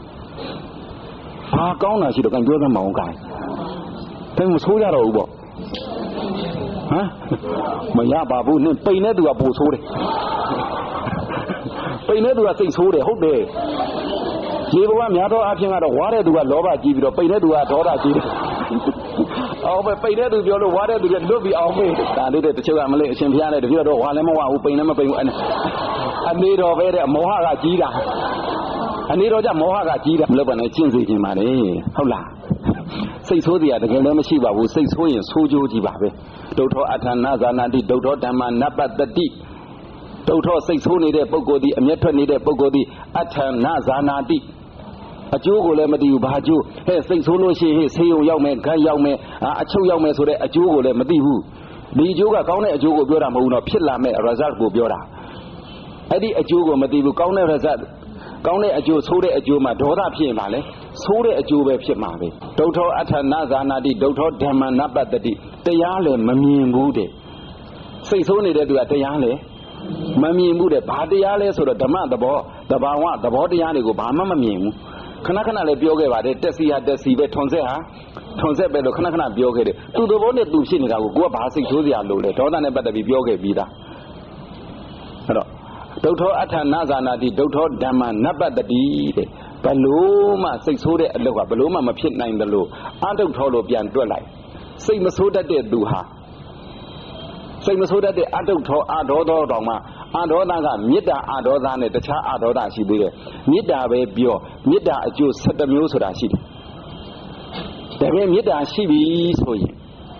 ဘာကောင်းတာရှိတော့ကန်ပြောသမောင်းကိုင်းဒါမဆိုးရတော့ဘူးပေါ့ဟမ်မရပါဘူးနင်ပိန်တဲ့သူကပိုဆိုးတယ်ပိန်တဲ့သူကစိတ်ဆိုးတယ်ဟုတ်တယ်ရေဘဝများသောအဖြစ်ကတော့ဝါတဲ့သူကလောဘကြီးပြီးတော့ပိန်တဲ့သူကဒေါသကြီးတယ်အောင်ပဲပိန်တဲ့သူပြောလို့ဝါတဲ့သူကလွတ်ပြီးအောင်ပဲဒါလေးတဲ့တချို့ကမလေးအရှင်ဖျားတဲ့တပြည့်တော့ဝါလည်းမဝဘူးပိန်လည်းမပိန်ဘူးအနေတော်ပဲတဲ့မောဟကကြီးတာအနေတော်ကြမောဟကကြီးတာမလုပ်ပါနဲ့ကျင့်စေခြင်းပါလေဟုတ်လားစိတ်ဆိုးစရာတကယ်လည်းမရှိပါဘူးစိတ်ဆိုးရင်ဆိုးကြိုးကြီးပါပဲဒုဋ္ဌောအထာနာဇာနာတိဒုဋ္ဌောဓမ္မနပတ္တိဒုဋ္ဌောစိတ်ဆိုးနေတဲ့ပုဂ္ဂိုလ်ဒီအမျက်ထွက်နေတဲ့ပုဂ္ဂိုလ်ဒီအထာနာဇာနာတိအကျိုးကိုလည်းမသိဘူးဘာအကျိုးဟဲ့စိတ်ဆိုးလို့ရှိရင်ဆေးရုံရောက်မယ်ဂတ်ရောက်မယ်အချုပ်ရောက်မယ်ဆိုတဲ့အကျိုးကိုလည်းမသိဘူးဒီအကျိုးကကောင်းတဲ့အကျိုးကိုပြောတာမဟုတ်ဘူးတော့ဖြစ်လာမဲ့ result ကိုပြောတာအဲ့ဒီအကျိုးကိုမသိဘူးကောင်းတဲ့ result ကောင်းတဲ့အကျိုးဆိုးတဲ့အကျိုးမှာဒေါသဖြစ်ရင်ပါလေဆိုးတဲ့အကျိုးပဲဖြစ်မှာပဲဒုဋ္ဌောအထာနာဇာနာတိဒုဋ္ဌောဓမ္မနပတ္တိတရားလည်းမမြင်ဘူးတဲ့စိတ်ဆိုးနေတဲ့သူကတရားလည်းမမြင်ဘူးတဲ့ဘာတရားလဲဆိုတော့ဓမ္မသဘောတဘာဝသဘောတရားတွေကိုဘာမှမမြင်ဘူးခဏခဏလည်းပြောခဲ့ပါတယ်တက်စီဟာတက်စီပဲထွန်ဆက်ဟာထွန်ဆက်ပဲလို့ခဏခဏပြောခဲ့တယ်သူသဘောနဲ့သူဖြစ်နေတာကိုကိုကဘာစိတ်ဆိုးစရာလို့လဲဒေါသနဲ့ပတ်သက်ပြီးပြောခဲ့ပြီးသားအဲ့တော့ဒုဋ္ဌောအထာနာဇာနာတိဒုဋ္ဌောဓမ္မနပတ္တိတဲ့ဘလို့မှစိတ်ဆိုးတဲ့အလုပ်ကဘလို့မှမဖြစ်နိုင်တယ်လို့အဒုဋ္ဌောလို့ပြန်တွက်လိုက်စိတ်မဆိုးတတ်တဲ့သူဟာစိတ်မဆိုးတတ်တဲ့အဒုဋ္ဌောအဒေါသောတောင်မှအဒေါသကမေတ္တာအဒေါသနဲ့တခြားအဒေါသရှိသေးတယ်မေတ္တာပဲပြောမေတ္တာအကျိုး7မျိုးဆိုတာရှိတယ်တကယ်မေတ္တာရှိပြီဆိုရင်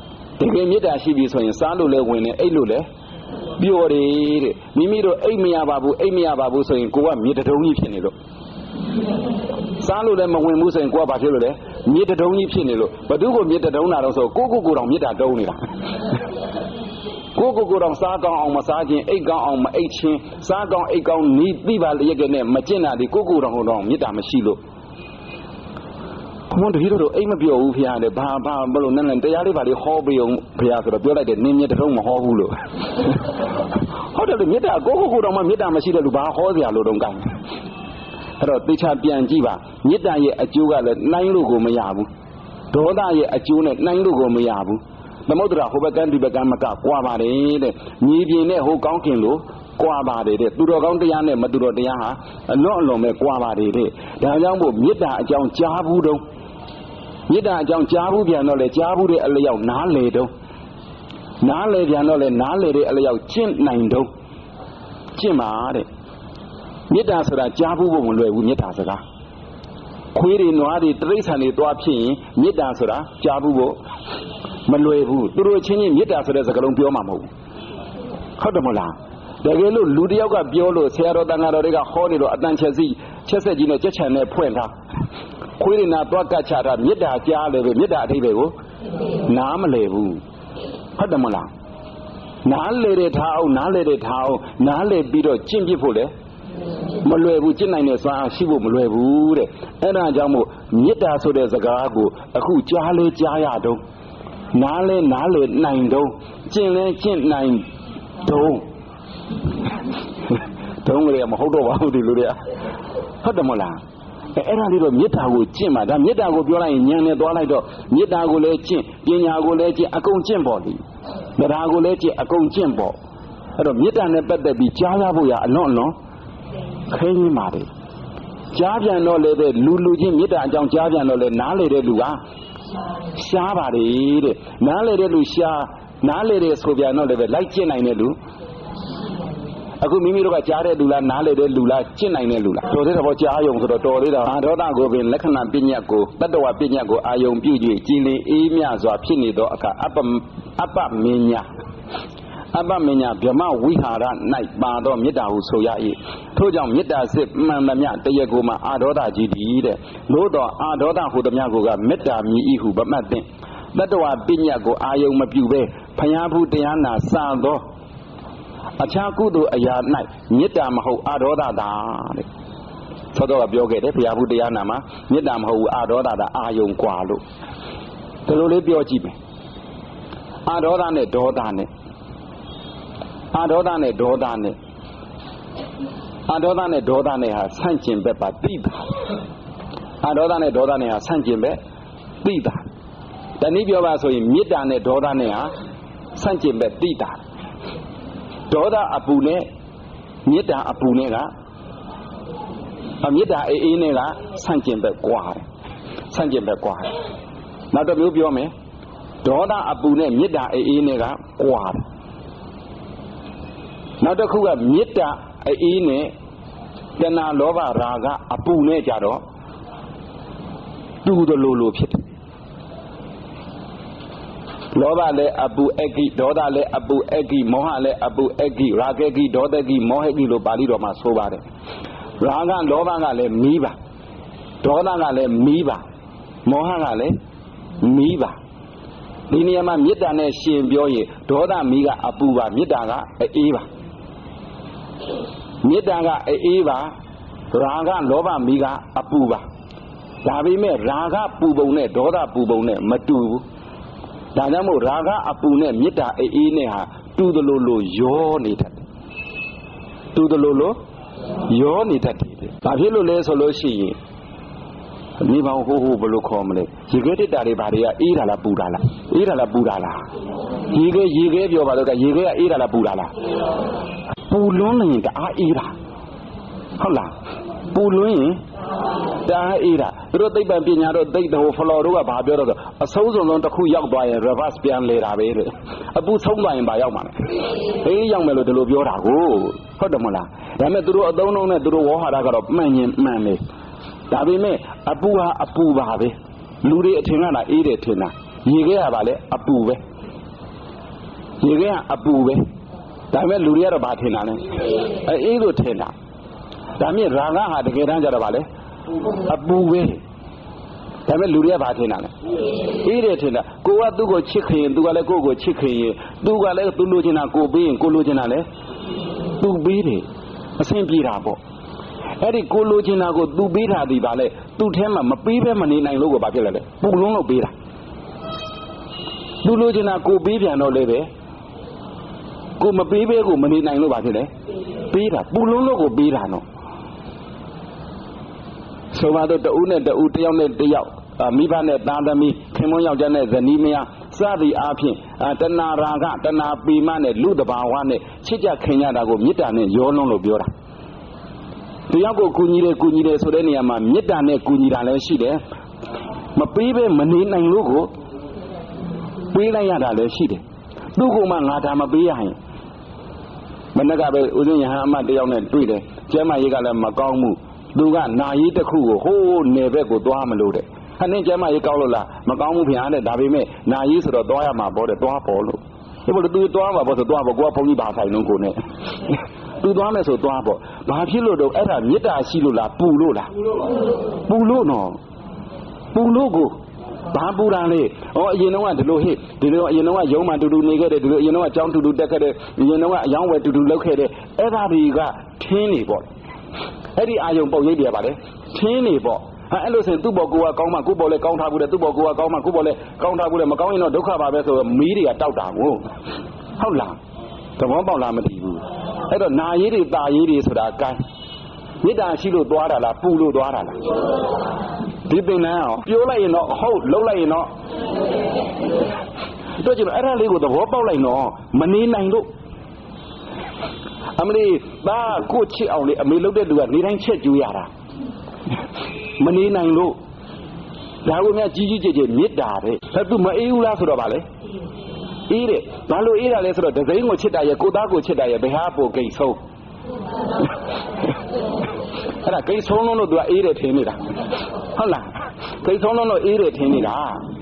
စားလို့လည်းဝင်တယ်အိတ်လို့လည်းပြောတယ်တဲ့မိမိတို့အိတ်မရပါဘူးဆိုရင်ကိုကမြေတုံးကြီးဖြစ်နေလို့စားလို့လည်းမဝင်ဘူးဆိုရင်ကိုကဘာဖြစ်လို့လဲမြေတတုံးကြီးဖြစ်နေလို့ဘသူကိုမြေတတုံးတာတော့ဆိုကိုတောင်မြေတာတုံးနေတာကိုတောင်စားကောင်းအောင်မစားခြင်းအိတ်ကောင်းအောင်မအိတ်ခြင်းစားကောင်းအိတ်ကောင်းနီးပြီးပါလျက်ကနဲ့မကျင့်တာဒီကိုတောင်မြေတာမရှိလို့ဘုံတတိတို့အိတ်မပြောဘူးဖေရတယ်ဘာဘလို့နဲ့တရားလေးပါလေးဟောပေးအောင်ဖေရဆိုတော့ပြောလိုက်တယ်နင်းမြေတတုံးမဟောဘူးလို့ဟုတ်တယ်မြေတာကိုတောင်မှမြေတာမရှိတဲ့လူဘာဟောစရာလို့တော့ကောင်းအဲ့တော့သေချာပြန်ကြည့်ပါမေတ္တာရဲ့အကျိုးကလည်းနှိုင်းလို့ကိုမရဘူးဒေါသရဲ့အကျိုးနဲ့နှိုင်းလို့ကိုမရဘူးသမုဒ္ဒရာဟိုဘက်ကဒီဘက်ကမကကွာပါတယ်တဲ့မြေပြင်နဲ့ဟိုကောင်းကင်လို့ကွာပါတယ်တဲ့သူတော်ကောင်းတရားနဲ့မသူတော်တရားဟာအလွန်ပဲကွာပါတယ်တဲ့ဒါကြောင့်မို့မေတ္တာအကြောင်းကြားဘူးတော့မေတ္တာအကြောင်းကြားဘူးပြန်တော့လေကြားဘူးတဲ့အလျောက်နားလေတော့နားလေပြန်တော့လေနားလေတဲ့အလျောက်ကျင့်နိုင်တော့ကျင့်ပါတဲ့မေတ္တာဆိုတာကြားဖို့မလွယ်ဘူးမေတ္တာစကားခွေးတွေနွားတွေတိရစ္ဆာန်တွေသွားဖြစ်ရင်မေတ္တာဆိုတာကြားဖို့မလွယ်ဘူးသူတို့ချင်းချင်းမေတ္တာဆိုတဲ့စကားလုံးပြောမှာမဟုတ်ဘူးဟုတ်တယ်မလားတကယ်လို့လူတယောက်ကပြောလို့ဆရာတော်တန်ဃာတော်တွေကဟောနေလို့အတန်ချက်ဆက်ကြီးနဲ့ကြက်ချန်နဲ့ဖွင့်ထားခွေးတွေနာသွားကတ်ချတာမေတ္တာကြားလေပဲမေတ္တာအဓိပ္ပာယ်ကိုနားမလည်ဘူးဟုတ်တယ်မလားနားလေတဲ့ထားအောင်နားလေတဲ့ထားအောင်နားလေပြီးတော့ကျင့်ပြဖို့လေမလွယ်ဘူးကျင့်နိုင်တဲ့စွမ်းအားရှိဖို့မလွယ်ဘူးတဲ့အဲ့ဒါကြောင့်မို့မေတ္တာဆိုတဲ့စကားကိုအခုကြားလေကြားရတော့နားလေနိုင်တော့ကျင့်လဲကျင့်နိုင်တော့တုံးကြရမဟုတ်တော့ပါဘူးဒီလူတွေကဟုတ်တယ်မလားအဲ့ဒါလေးတော့မေတ္တာကိုကျင့်ပါဒါမေတ္တာကိုပြောလိုက်ရင်ဉာဏ်နဲ့သွားလိုက်တော့မေတ္တာကိုလည်းကျင့်ပညာကိုလည်းကျင့်အကုန်ကျင့်ပေါ့ဒီတရားကိုလည်းကျင့်အကုန်ကျင့်ပေါ့အဲ့တော့မေတ္တာနဲ့ပတ်သက်ပြီးကြားရဖို့ရအလွန်ခဲရင်းပါတယ်ကြားပြန်တော့လည်းပဲလူချင်းမေတ္တာအကြောင်းကြားပြန်တော့လည်းနားလေတဲ့လူကရှားပါတယ်တဲ့နားလေတဲ့လူရှားနားလေတဲ့ဆိုပြန်တော့လည်းပဲလိုက်ကျင့်နိုင်တဲ့လူအခုမိမိတို့ကကြားတဲ့လူလားနားလေတဲ့လူလားကျင့်နိုင်တဲ့လူလားတော်သေးတယ်ပေါ့ကြားယုံဆိုတော့တော်သေးတာအာဒေါသကိုပင်လက္ခဏာပညာကိုတတ္တဝပညာကိုအာယုံပြု၍ကြည်လင်အေးမြစွာဖြစ်နေသောအခါအပ္ပမညာဗြဟ္မဝိဟာရ၌ပါသောမေတ္တာဟုဆိုရ၏ထို့ကြောင့်မေတ္တာစစ်မှန်သမျှတရကိုမှာအာဒေါသကြီးသည်တဲ့လို့တော့အာဒေါသဟုသမျှကိုကမေတ္တာမြည်၏ဟုဗမတ်သင်တတ္တဝပညာကိုအာယုံမပြုဘဲဖျားဘူးတရားနာစသောအခြားကုသိုလ်အရာ၌မေတ္တာမဟုတ်အာဒေါသသာတဲ့သောတော်ကပြောခဲ့တယ်ဖျားဘူးတရားနာမှာမေတ္တာမဟုတ်အာဒေါသသာအာယုံกว่าလို့ဒီလိုလေးပြောကြည့်မယ်အာဒေါသနဲ့ဒေါသနဲ့အာဒေါသနဲ့ဒေါသနဲ့ဟာဆန့်ကျင်ဘက်ပါသိတာအာဒေါသနဲ့ဒေါသနဲ့ဟာဆန့်ကျင်ဘက်သိတာတနည်းပြောပါဆိုရင်မေတ္တာနဲ့ဒေါသနဲ့ဟာဆန့်ကျင်ဘက်သိတာဒေါသအပူနဲ့မေတ္တာအပူနဲ့ကမေတ္တာအေးနဲ့ကဆန့်ကျင်ဘက်ကွာတယ်ဆန့်ကျင်ဘက်ကွာတယ်နောက်တစ်မျိုးပြောမယ်ဒေါသအပူနဲ့မေတ္တာအေးနဲ့ကကွာတယ်နောက်တစ်ခုကမေတ္တာအေးနဲ့တဏှာလောဘရာဂအပူနဲ့ကြတော့တူတယ်လို့ဖြစ်တယ်လောဘလည်းအပူအဂိဒေါသလည်းအပူအဂိမောဟလည်းအပူအဂိရာဂဂိဒေါသဂိမောဟဂိလို့ပါဠိတော်မှာဆိုပါတယ်ရာဂလောဘကလည်းမီးပါဒေါသကလည်းမီးပါမောဟကလည်းမီးပါဒီနေရာမှာမေတ္တာနဲ့ရှင်ပြောရင်ဒေါသမီးကအပူပါမေတ္တာကအေးပါမေတ္တာကအေးပါရာဂလောဘမီးကအပူပါဒါပေမဲ့ရာဂပူပုံနဲ့ဒေါသပူပုံနဲ့မတူဘူးဒါကြောင့်မို့ရာဂအပူနဲ့မေတ္တာအေးနဲ့ဟာတူတယ်လို့ရောနေတတ်တယ်တူတယ်လို့ရောနေတတ်တယ်ဘာဖြစ်လို့လဲဆိုလို့ရှိရင်မိဘဟိုဘယ်လိုခေါ်မလဲရေခဲတက်တာတွေဘာတွေကအေးတာလားပူတာလားအေးတာလားပူတာလားရေခဲပြောပါတော့ကရေခဲကအေးတာလားပူတာလားပူလွန်းနေရင်တအားအေးတာဟုတ်လားပူလွန်းရင်တအားအေးတာသူတို့သိပ္ပံပညာတို့သိတဲ့ဟိုဖလော်တို့ကဘာပြောတော့အဆုံးစုံတစ်ခုရောက်သွားရင် reverse ပြန်လေတာပဲတဲ့အပူဆုံးသွားရင်ဘာရောက်မှာလဲအေးရောက်မယ်လို့ဒီလိုပြောတာကိုဟုတ်တယ်မလားဒါပေမဲ့သူတို့အသုံးနှုန်းနဲ့သူတို့ဝေါ်ဟာရကတော့မှန်ရင်မှန်တယ်ဒါပေမဲ့အပူဟာအပူပါပဲလူတွေအထင်ကလာအေးတယ်ထင်တာရေခဲကပါလေအပူပဲရေခဲကအပူပဲဒါပေမဲ့လူတွေကတော့ဘာထင်တာလဲအေးလို့ထင်တာဒါမြင့်ရာဂဟာတကယ်တမ်းကျတော့ဗာလဲအပူပဲဒါပေမဲ့လူတွေကဘာထင်တာလဲအေးတယ်ထင်တာကိုကသူ့ကိုချစ်ခင်သူကလည်းကိုယ့်ကိုချစ်ခင်ရင်သူကလည်းသူလိုချင်တာကိုပေးရင်ကိုလိုချင်တာလဲသူပေးတယ်အဆင်ပြေတာပေါ့အဲ့ဒီကိုလိုချင်တာကိုသူပေးတာဒီပါလေသူ့ထဲမှာမပေးပဲမနေနိုင်လို့ကိုဘာဖြစ်လဲပူလုံးလို့ပေးတာသူလိုချင်တာကိုပေးပြန်တော့လေပဲကိုမပေးပဲကိုမနေနိုင်လို့ဘာဖြစ်လဲပေးတာပူလုံးလို့ကိုပေးတာနော်ဆိုပါတော့တဦးနဲ့တဦးတယောက်နဲ့တယောက်မိဘနဲ့သားသမီးခင်မွန်းယောက်ျားနဲ့ဇနီးမယားစသည်အားဖြင့်တဏှာရာဂတဏှာပေမနဲ့လူတဘာဝနဲ့ချစ်ကြခင်ကြတာကိုမေတ္တာနဲ့ရောလုံးလို့ပြောတာတယောက်ကိုကူညီတယ်ဆိုတဲ့နေရာမှာမေတ္တာနဲ့ကူညီတာလည်းရှိတယ်မပေးပဲမနေနိုင်လို့ကိုပေးလိုက်ရတာလည်းရှိတယ်သူ့ကမှငါဒါမပေးရရင်မနေ့ကပဲဦးဇင်းရဟန်းအမတယောက်နဲ့တွေ့တယ်ကျမ်းမာရေးကလည်းမကောင်းဘူးသူကနာရေးတစ်ခုကိုဟိုးနေဘက်ကိုသွားမလို့တဲ့ဟာနဲ့ကျမ်းမာရေးကောင်းလို့လားမကောင်းဘူးဗျာတဲ့ဒါပေမဲ့နာရေးဆိုတော့သွားရမှာပေါ့တဲ့သွားပေါ်လို့ဒီလိုသူသွားမှာပေါ့ဆိုသွားပေါ့ကိုကဘုန်းကြီးဘာဆိုင်လုံးကိုနဲ့သူသွားမယ်ဆိုသွားပေါ့ဘာဖြစ်လို့တော့အဲ့ဒါမေတ္တာရှိလို့လားပူလို့လားပူလို့နော်ပူလို့ကိုဘာပူတာလဲအရင်တော့ကဒီလိုဟဲ့ဒီလိုအရင်တော့ကရုံးမှတူတူနေခဲ့တယ်ဒီလိုအရင်တော့ကအကြောင်းတူတူတက်ခဲ့တယ်အရင်တော့ကအယောင်းဝယ်တူတူလုပ်ခဲ့တယ်အဲ့ဒါတွေကထင်းနေပေါ့အဲ့ဒီအာယုံပုတ်ရိပ်တယ်ပါလေထင်းနေပေါ့အဲ့လိုဆိုရင်သူ့ဘောကိုကကောင်းမှကိုယ့်ဘောလည်းကောင်းထားဘူးတဲ့သူ့ဘောကိုကကောင်းမှကိုယ့်ဘောလည်းကောင်းထားဘူးတဲ့မကောင်းရင်တော့ဒုက္ခပါပဲဆိုတော့မီးတွေကတောက်တာကိုဟုတ်လားသဘောပေါက်လားမသိဘူးအဲ့တော့နာရေးတွေတာရေးတွေဆိုတာကဲမေတ္တာရှိလို့သွားတာလားပူလို့သွားတာလားဒီပင်လန်းအောင်ပြောလိုက်ရင်တော့ဟုတ်လှုပ်လိုက်ရင်တော့တို့ကြည့်အဲ့ဒါလေးကိုသဘောပေါက်လိုက်တော့မနေနိုင်လို့အမလေးသားကိုချစ်အောင်လေအမေလှုပ်တဲ့လူကနေတိုင်းချက်ကြွေးရတာမနေနိုင်လို့ဒါကိုများကြီးကြီးကျယ်ကျယ်မေတ္တာတဲ့ဒါသူမအေးဘူးလားဆိုတော့ဗာလေအေးတယ်ဘာလို့အေးတာလဲဆိုတော့ဒဇိန်ကိုချစ်တာရဲ့ကိုသားကိုချစ်တာရဲ့ဘယ်ဟာပိုဂိတ်ဆုံးအဲ့ဒါဂိတ်ဆုံးလို့သူကအေးတယ်ထင်နေတာဟုတ်လားဂိတ်ဆုံးလို့အေးတယ်ထင်နေတာ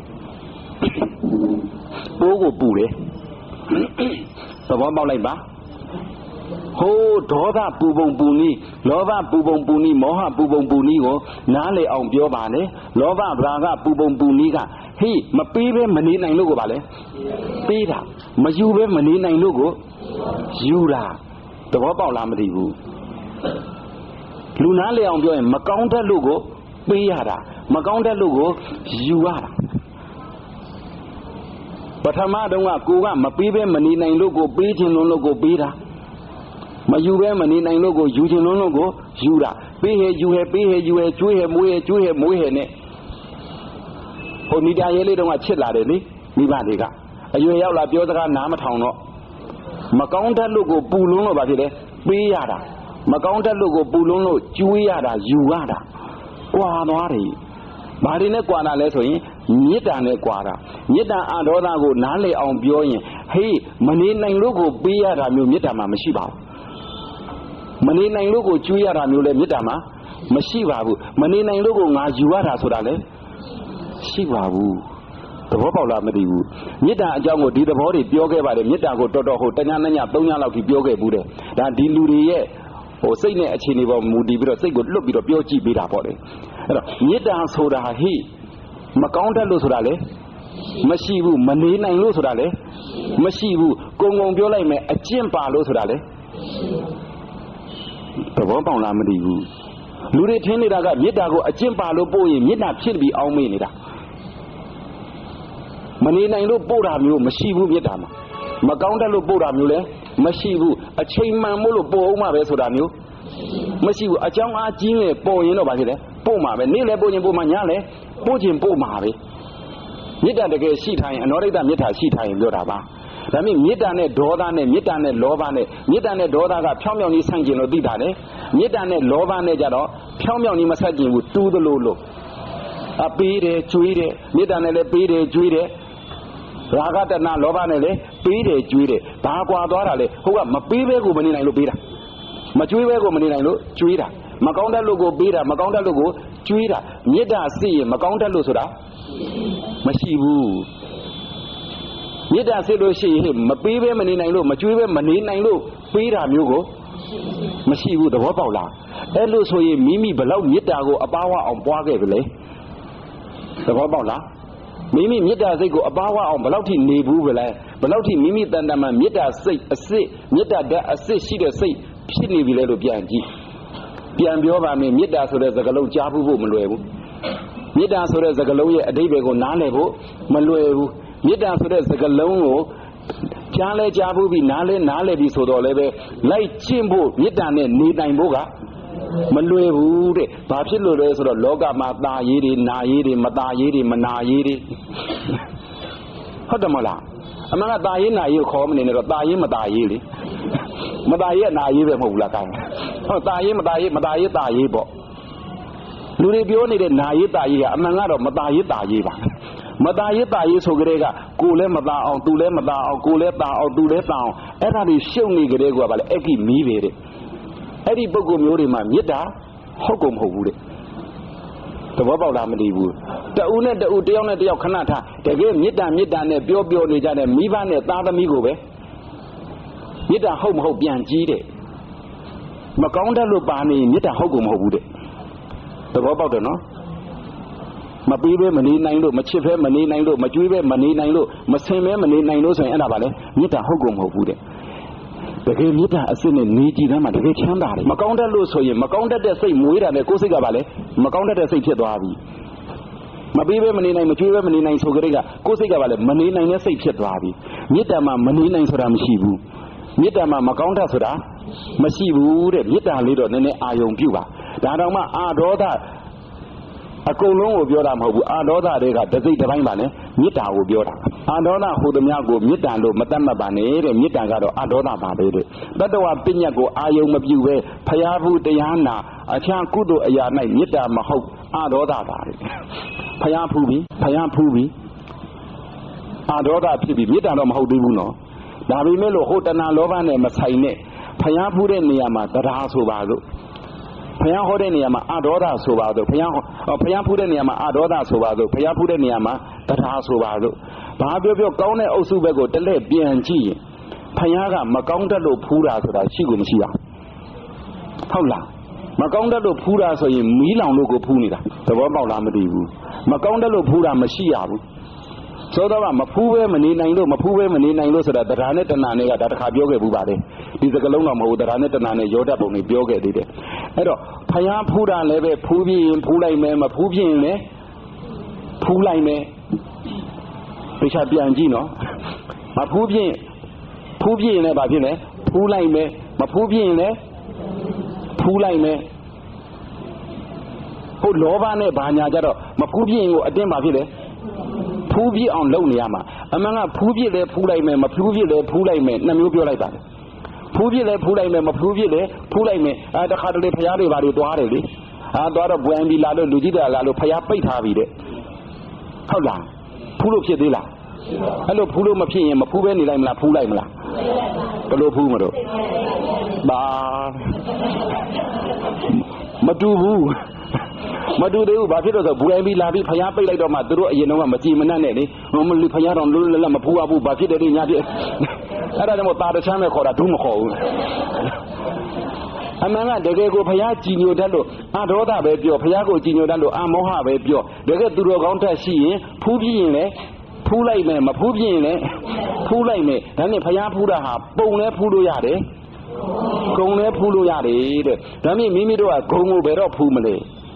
ပိုးကိုပူတယ်သဘောပေါက်လိုက်ပါဟိုးဒေါသပူပုံပူနီးလောဘပူပုံပူနီးမောဟပူပုံပူနီးကိုနားလေအောင်ပြောပါလေလောဘဗရာဂပူပုံပူနီးကဟေးမပေးပဲမနေနိုင်လို့ကိုပါလေပေးတာမယူပဲမနေနိုင်လို့ကိုယူတာသဘောပေါက်လားမသိဘူးလူနားလေအောင်ပြောရင်မကောင်းတတ်လို့ကိုပေးရတာမကောင်းတတ်လို့ကိုယူရတာပထမတုန်းကကိုကမပေးပဲမနေနိုင်လို့ကိုပေးခြင်းလို့ကိုပေးတာမယူပဲမနေနိုင်လို့ကိုယူခြင်းလို့ကိုယူတာပေးဟဲယူဟဲပေးဟဲယူဟဲကျွေးဟဲမွေးဟဲကျွေးဟဲမွေးဟဲနဲ့ဟိုမိသားရဲလေးတုန်းကချစ်လာတယ်လေမိဘတွေကအရွယ်ရောက်လာပြောစကားနားမထောင်တော့မကောင်းတတ်လို့ကိုပူလုံးလို့ပါဖြစ်တယ်ပေးရတာမကောင်းတတ်လို့ကိုပူလုံးလို့ကျွေးရတာယူရတာကွာသွားတယ်ဘာတွေနဲ့ကွာတာလဲဆိုရင်မေတ္တာနဲ့ကွာတာမေတ္တာအာဒေါသကိုနားလည်အောင်ပြောရင်ဟေးမနေနိုင်လို့ကိုပေးရတာမျိုးမေတ္တာမှာမရှိပါဘူးမနေနိုင်လို့ကိုကျွေးရတာမျိုးလည်းမေတ္တာမှာမရှိပါဘူးမနေနိုင်လို့ကိုငါယူရတာဆိုတာလည်းရှိပါဘူးသဘောပေါက်လားမသိဘူးမေတ္တာအကြောင်းကိုဒီသဘောတွေပြောခဲ့ပါတယ်မေတ္တာကိုတော်တော်ဟိုတညည3ညလောက်ကြီးပြောခဲ့ဘူးတဲ့ဒါဒီလူတွေရဲ့ဟိုစိတ်နဲ့အခြေအနေပေါ်မူတည်ပြီးတော့စိတ်ကိုလွတ်ပြီးတော့ပြောကြည့်ပေးတာပေါ့လေအဲ့တော့မေတ္တာဆိုတာဟိမကောင်းတတ်လို့ဆိုတာလေမရှိဘူးမနေနိုင်လို့ဆိုတာလေမရှိဘူးကုံကုံပြောလိုက်မယ်အကျင့်ပါလို့ဆိုတာလေသဘောပေါက်လားမသိဘူးလူတွေထင်နေတာကမေတ္တာကိုအကျင့်ပါလို့ပို့ရင်မေတ္တာဖြစ်ပြီးအောင်းမေးနေတာမနေနိုင်လို့ပို့တာမျိုးမရှိဘူးမေတ္တာမှာမကောင်းတတ်လို့ပို့တာမျိုးလည်းမရှိဘူးအချိန်မှန်မို့လို့ပို့အောင်မှပဲဆိုတာမျိုးမရှိဘူးအကြောင်းအားကြီးနဲ့ပေါ်ရင်တော့ဗာဖြစ်တယ်ပို့မှာပဲနေ့လည်းပို့ရင်ပို့မှာညလည်းပို့ခြင်းပို့မှာပဲမေတ္တာတကယ်ရှိထားရင်အနောရိတမေတ္တာရှိထားရင်ပြောတာပါဒါမြင့်မေတ္တာနဲ့ဒေါသနဲ့မေတ္တာနဲ့လောဘနဲ့မေတ္တာနဲ့ဒေါသကဖြောင်းမြောင်းကြီးဆန့်ကျင်လို့သိတာလေမေတ္တာနဲ့လောဘနဲ့ကြတော့ဖြောင်းမြောင်းကြီးမဆန့်ကျင်ဘူးတူးသလိုလို့အပေးတယ်ကျွေးတယ်မေတ္တာနဲ့လည်းပေးတယ်ကျွေးတယ်ရာဂတဏလောဘနဲ့လည်းပေးတယ်ကျွေးတယ်ဘာကွာသွားတာလဲဟုတ်ကမပေးဘဲကိုမနေနိုင်လို့ပေးတာမကျွေးဘဲကိုမနေနိုင်လို့ကျွေးတာမကောင်းတတ်လို့ကိုပေးတာမကောင်းတတ်လို့ကိုကျွေးတာမေတ္တာစိရင်မကောင်းတတ်လို့ဆိုတာမရှိဘူးမေတ္တာစိလို့ရှိရင်မပေးဘဲမနေနိုင်လို့မကျွေးဘဲမနေနိုင်လို့ပေးတာမျိုးကိုမရှိဘူးသဘောပေါက်လားအဲ့လိုဆိုရင်မိမိဘလောက်မေတ္တာကိုအပါဝအောင်ပွားခဲ့ပြီလေဘောပေါက်လားမိမိမေတ္တာစိတ်ကိုအပါဝအောင်ဘယ်လောက်ထိနေဘူးပဲလဲဘယ်လောက်ထိမိမိတန်တမှာမေတ္တာစိတ်အစစ်မေတ္တာဓာတ်အစစ်ရှိတဲ့စိတ်ဖြစ်နေပြီလဲလို့ပြန်ကြည့်ပြန်ပြောပါမယ်မေတ္တာဆိုတဲ့စကားလုံးကြားဖို့မလွယ်ဘူးမေတ္တာဆိုတဲ့စကားလုံးရဲ့အဓိပ္ပာယ်ကိုနားလည်ဖို့မလွယ်ဘူးမေတ္တာဆိုတဲ့စကားလုံးကိုကြားလဲကြားဖို့ပြီးနားလဲပြီးဆိုတော့လည်းပဲလိုက်ကျင့်ဖို့မေတ္တာနဲ့နေနိုင်ဖို့ကမလွယ်ဘူးတဲ့ဘာဖြစ်လို့လဲဆိုတော့လောကမှာตาရေးတွေနာရေးတွေမตาရေးတွေမနာရေးတွေဟုတ်တယ်မလားအမှန်ကตาရေးနာရေးကိုခေါ်မနေနဲ့တော့ตาရေးမตาရေးလေမตาရေးနာရေးပဲမဟုတ်ဘူးလားကိုင်းဟုတ်ตาရေးမตาရေးตาရေးပေါ့လူတွေပြောနေတဲ့နာရေးตาရေးကအမှန်ကတော့မตาရေးตาရေးပါမตาရေးตาရေးဆိုကြတဲ့ကကိုလည်းမตาအောင်သူလည်းမตาအောင်ကိုလည်းตาအောင်သူလည်းตาအောင်အဲ့ဒါတွေရှုပ်နေကြတဲ့ကွာဗါလေအဲ့ဒီမီးပဲတဲ့အဲ့ဒီပုဂ္ဂိုလ်မျိုးတွေမှာမေတ္တာဟုတ်ကုန်မဟုတ်ဘူးတဲ့သဘောပေါက်လားမသိဘူးတဦးနဲ့တဦးတယောက်နဲ့တယောက်ခဏထားတကယ်မေတ္တာနဲ့ပြောနေကြတဲ့မိဘနဲ့သားသမီးကိုပဲမေတ္တာဟုတ်မဟုတ်ပြန်ကြည့်တဲ့မကောင်းတတ်လို့ပါနေမေတ္တာဟုတ်ကုန်မဟုတ်ဘူးတဲ့သဘောပေါက်တယ်နော်မပေးပဲမနေနိုင်လို့မချစ်ပဲမနေနိုင်လို့မကြွေးပဲမနေနိုင်လို့မဆင်ပဲမနေနိုင်လို့ဆိုရင်အဲ့ဒါပါလေမေတ္တာဟုတ်ကုန်မဟုတ်ဘူးတဲ့တကယ်မေတ္တာအစစ်နဲ့နေကြည်တယ်မှာတကယ်ချမ်းသာတယ်မကောင်းတတ်လို့ဆိုရင်မကောင်းတတ်တဲ့စိတ်မွေးတာနဲ့ကိုယ်စိတ်ကပါလေမကောင်းတတ်တဲ့စိတ်ဖြစ်သွားပြီမပေးပဲမနေနိုင်မကြွေးပဲမနေနိုင်ဆိုကြတဲ့ကကိုယ်စိတ်ကပါလေမနေနိုင်တဲ့စိတ်ဖြစ်သွားပြီမေတ္တာမှာမနေနိုင်ဆိုတာမရှိဘူးမေတ္တာမှာမကောင်းတတ်ဆိုတာမရှိဘူးတဲ့မေတ္တာလေးတော့နည်းနည်းအာယုံပြုပါဒါတောင်မှအာဒေါသအကုန်လုံးကိုပြောတာမဟုတ်ဘူးအာဒေါသတွေကတစ်စိတ်တစ်ပိုင်းပါလေမေတ္တာကိုပြောတာအာဒေါသဟူသည်များကိုမေတ္တာလို့မတတ်မှတ်ပါနဲ့တဲ့မေတ္တာကတော့အာဒေါသပါပဲတဲ့တတ္တဝပညာကိုအာယုံမပြုပဲဖျားဘူးတရားနာအခြားကုသိုလ်အရာ၌မေတ္တာမဟုတ်အာဒေါသပါတဲ့ဖျားဖူးပြီအာဒေါသဖြစ်ပြီမေတ္တာတော့မဟုတ်သေးဘူးနော်ဒါပေမဲ့လို့ဟိုတဏှာလောဘနဲ့မဆိုင်နဲ့ဖျားဖူးတဲ့နေရာမှာတရားဆိုပါလို့ဖျားဟောတဲ့နေရာမှာအာဒေါသဆိုပါလို့ဖျားဖူးတဲ့နေရာမှာအာဒေါသဆိုပါလို့ဖျားဖူးတဲ့နေရာမှာတရားဆိုပါလို့ဘာပြောကောင်းတဲ့အုပ်စုဘက်ကိုတလဲပြန်ကြည့်ရင်ဖျားကမကောင်းတတ်လို့ဖူးတာဆိုတာရှိကိုမရှိအောင်ဟုတ်လားမကောင်းတတ်လို့ဖူးတာဆိုရင်မီးလောင်လို့ကိုဖူးနေတာသဘောပေါက်လားမသိဘူးမကောင်းတတ်လို့ဖူးတာမရှိရဘူးဆိုတော့မဖူးပဲမနေနိုင်လို့ဆိုတာတရားနဲ့တဏှာနဲ့ကဒါတစ်ခါပြောခဲ့ဘူးပါလေဒီစကလုံးတော့မဟုတ်တရားနဲ့တဏှာနဲ့ရောတတ်ပုံတွေပြောခဲ့သေးတယ်အဲ့တော့ဖျားဖူးတာလည်းပဲဖူးပြီးရင်ဖူးလိုက်မယ်မဖူးပြင်းလည်းဖူးလိုက်မယ်တခြားပြန်ကြည့်နော်မဖူးပြင်းရင်လည်းဘာဖြစ်လဲဖူးလိုက်မယ်မဖူးပြင်းရင်လည်းဖူးလိုက်မယ်ဟိုလောဘနဲ့ဘာညာကြတော့မဖူးပြင်းရင်ကိုအတင်းဘာဖြစ်လဲဖူးပြအောင်လုပ်နေရမှာအမှန်ကဖူးပြလဲဖူးလိုက်မယ်မဖူးပြလဲဖူးလိုက်မယ်နှစ်မျိုးပြောလိုက်ပါတယ်ဖူးပြလဲဖူးလိုက်မယ်မဖူးပြလဲဖူးလိုက်မယ်တခါတလေဖျားတွေဘာတွေတွားတယ်လေတွားတော့ဘွယ်ပြီးလာလို့လူကြီးတယ်လာလို့ဖျားပိတ်ထားပြီတဲ့ဟုတ်လားဖူးလို့ဖြစ်သေးလားအဲ့လိုဖူးလို့မဖြစ်ရင်မဖူးပဲနေလိုက်မလားဖူးလိုက်မလားဘယ်လိုဖူးမလို့ဘာမတူဘူးမတူသေးဘူးဘာဖြစ်လို့ဆိုဘူအိမ်ပြီးလာပြီးဖျားပိတ်လိုက်တော့မှသူတို့အရင်တော့မကြည်မနှက်နဲ့လေမလူဖျားတော်လွတ်လပ်မဖူးရဘူးဘာဖြစ်တယ်ဒီညာဖြစ်အဲ့ဒါကြောင့်တာတချမ်းပဲခေါ်တာဒုမခေါ်ဘူးအမှန်ကတကယ်ကိုဖျားကြည်ညိုတတ်လို့အာဒေါသပဲပြောဖျားကိုကြည်ညိုတတ်လို့အာမောဟပဲပြောတကယ်သူတော်ကောင်းတတ်ရှိရင်ဖူးပြင်းရင်လည်းဖူးလိုက်မယ်မဖူးပြင်းရင်လည်းဖူးလိုက်မယ်ဒါနဲ့ဖျားဖူးတာဟာပုံလဲဖူးလို့ရတယ်ဂုံလဲဖူးလို့ရတယ်တဲ့ဒါမြင့်မိမိတို့ကဂုံကိုဘယ်တော့ဖူးမလဲ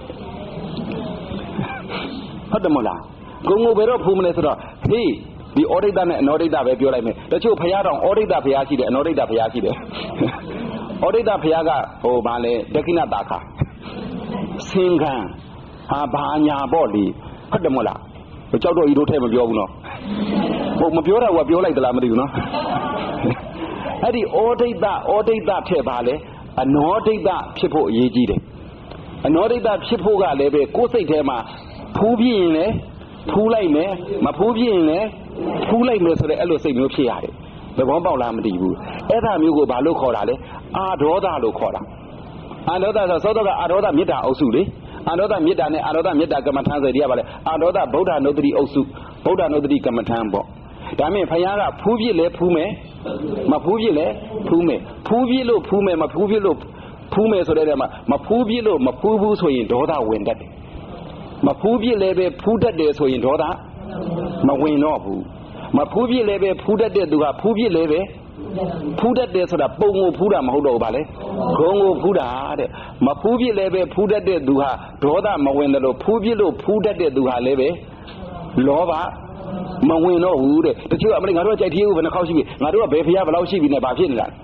ဟုတ်တယ်မလားဂုံကိုဘယ်တော့ဖူးမလဲဆိုတော့ဟေးဒီဩဒိတနဲ့အနောဒိတပဲပြောလိုက်မယ်တချို့ဖျားတော်ဩဒိတဖျားရှိတယ်အနောဒိတဖျားရှိတယ်ဩဒိတဖျားကဟိုဗာလဲဒက္ခိဏတာခဆင်ခံဟာဘာညာပေါ့လေဟုတ်တယ်မလားကြောက်တော့ဤတို့ထဲမပြောဘူးနော်ဟုတ်မပြောတာကပြောလိုက်သလားမသိဘူးနော်အဲ့ဒီဩဒိတထဲပါလေအနောဒိတဖြစ်ဖို့အရေးကြီးတယ်အနောဒိတဖြစ်ဖို့ကလည်းပဲကိုယ်စိတ်ထဲမှာဖူးပြင်းရင်လည်းဖူးလိုက်မယ်မဖူးပြင်းရင်လည်းဖူးလိုက်မယ်ဆိုတဲ့အဲ့လိုစိတ်မျိုးဖြစ်ရတယ်သဘောပေါက်လားမသိဘူးအဲ့ဒါမျိုးကိုဘာလို့ခေါ်တာလဲအာဒေါသလို့ခေါ်တာအာဒေါသဆိုသောတော့အာဒေါသမေတ္တာအုပ်စုလေအာဒေါသမေတ္တာနဲ့အာဒေါသမေတ္တာကမ္မထံဆိုတရားပါလေအာဒေါသဗုဒ္ဓနုတ္တိအုပ်စုဗုဒ္ဓနုတ္တိကမ္မထံပေါ့ဒါမြင်ဖယားကဖူးပြစ်လဲဖူးမယ်မဖူးပြစ်လဲဖူးမယ်ဖူးပြစ်လို့ဖူးမယ်မဖူးပြစ်လို့ဖူးမယ်ဆိုတဲ့နေရာမှာမဖူးပြစ်လို့မဖူးဘူးဆိုရင်ဒေါသဝင်တတ်တယ်မဖူးပြစ်လည်းပဲဖူးတတ်တယ်ဆိုရင်ဒေါသမဝင်တော့ဘူးမဖူးပြစ်လည်းပဲဖူးတတ်တဲ့သူကဖူးပြစ်လည်းပဲဖူးတတ်တယ်ဆိုတာပုံကိုဖူးတာမဟုတ်တော့ဘူးဗါလေဂုံကိုဖူးတာတဲ့မဖူးပြစ်လည်းပဲဖူးတတ်တဲ့သူဟာဒေါသမဝင်တယ်လို့ဖူးပြစ်လို့ဖူးတတ်တဲ့သူဟာလည်းပဲလောဘမဝင်တော့ဘူးတဲ့တချို့အမလေးငါတို့ကြိုက်သေးဘူးဘယ်နှခေါက်ရှိပြီငါတို့ကဘယ်ဖျားဘယ်လောက်ရှိပြီနဲ့ဘာဖြစ်နေတာ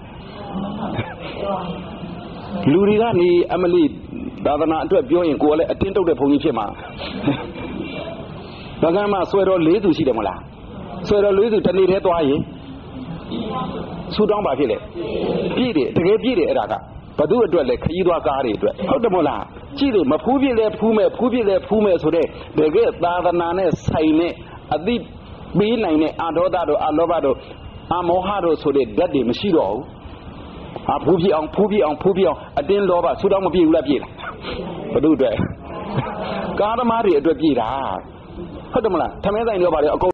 လူတွေကနေအမလေးသာသနာအတွက်ပြောရင်ကိုယ်ကလည်းအတင်းတုတ်တဲ့ဘုံကြီးဖြစ်မှာဘာကမှဆွဲတော်၄သူရှိတယ်မလားဆွဲတော်၄သူတနေ့တည်းသွားရင်ဆူတောင်းပါဖြစ်လေပြည့်တယ်တကယ်ပြည့်တယ်အဲ့ဒါကဘသူအတွက်လဲခရီးသွားကားတွေအတွက်ဟုတ်တယ်မို့လားကြည့်တယ်မဖူးပြည့်လဲဖူးမဲ့ဖူးပြည့်လဲဖူးမဲ့ဆိုတဲ့တကယ်သာသနာနဲ့ဆိုင်နဲ့အသိပေးနိုင်တဲ့အာဒေါသတို့အာလောဘတို့အာမောဟတို့ဆိုတဲ့ဓာတ်တွေမရှိတော့ဘူးဖူးပြည့်အောင်ဖူးပြည့်အောင်ဖူးပြည့်အောင်အတင်းလောဘဆူတောင်းမပြည့်ဘူးလားပြည့်လားဘသူအတွက်ကားသမားတွေအတွက်ပြည့်တာဟုတ်တယ်မလားထမင်းဆိုင်တွေပါလေအကုန်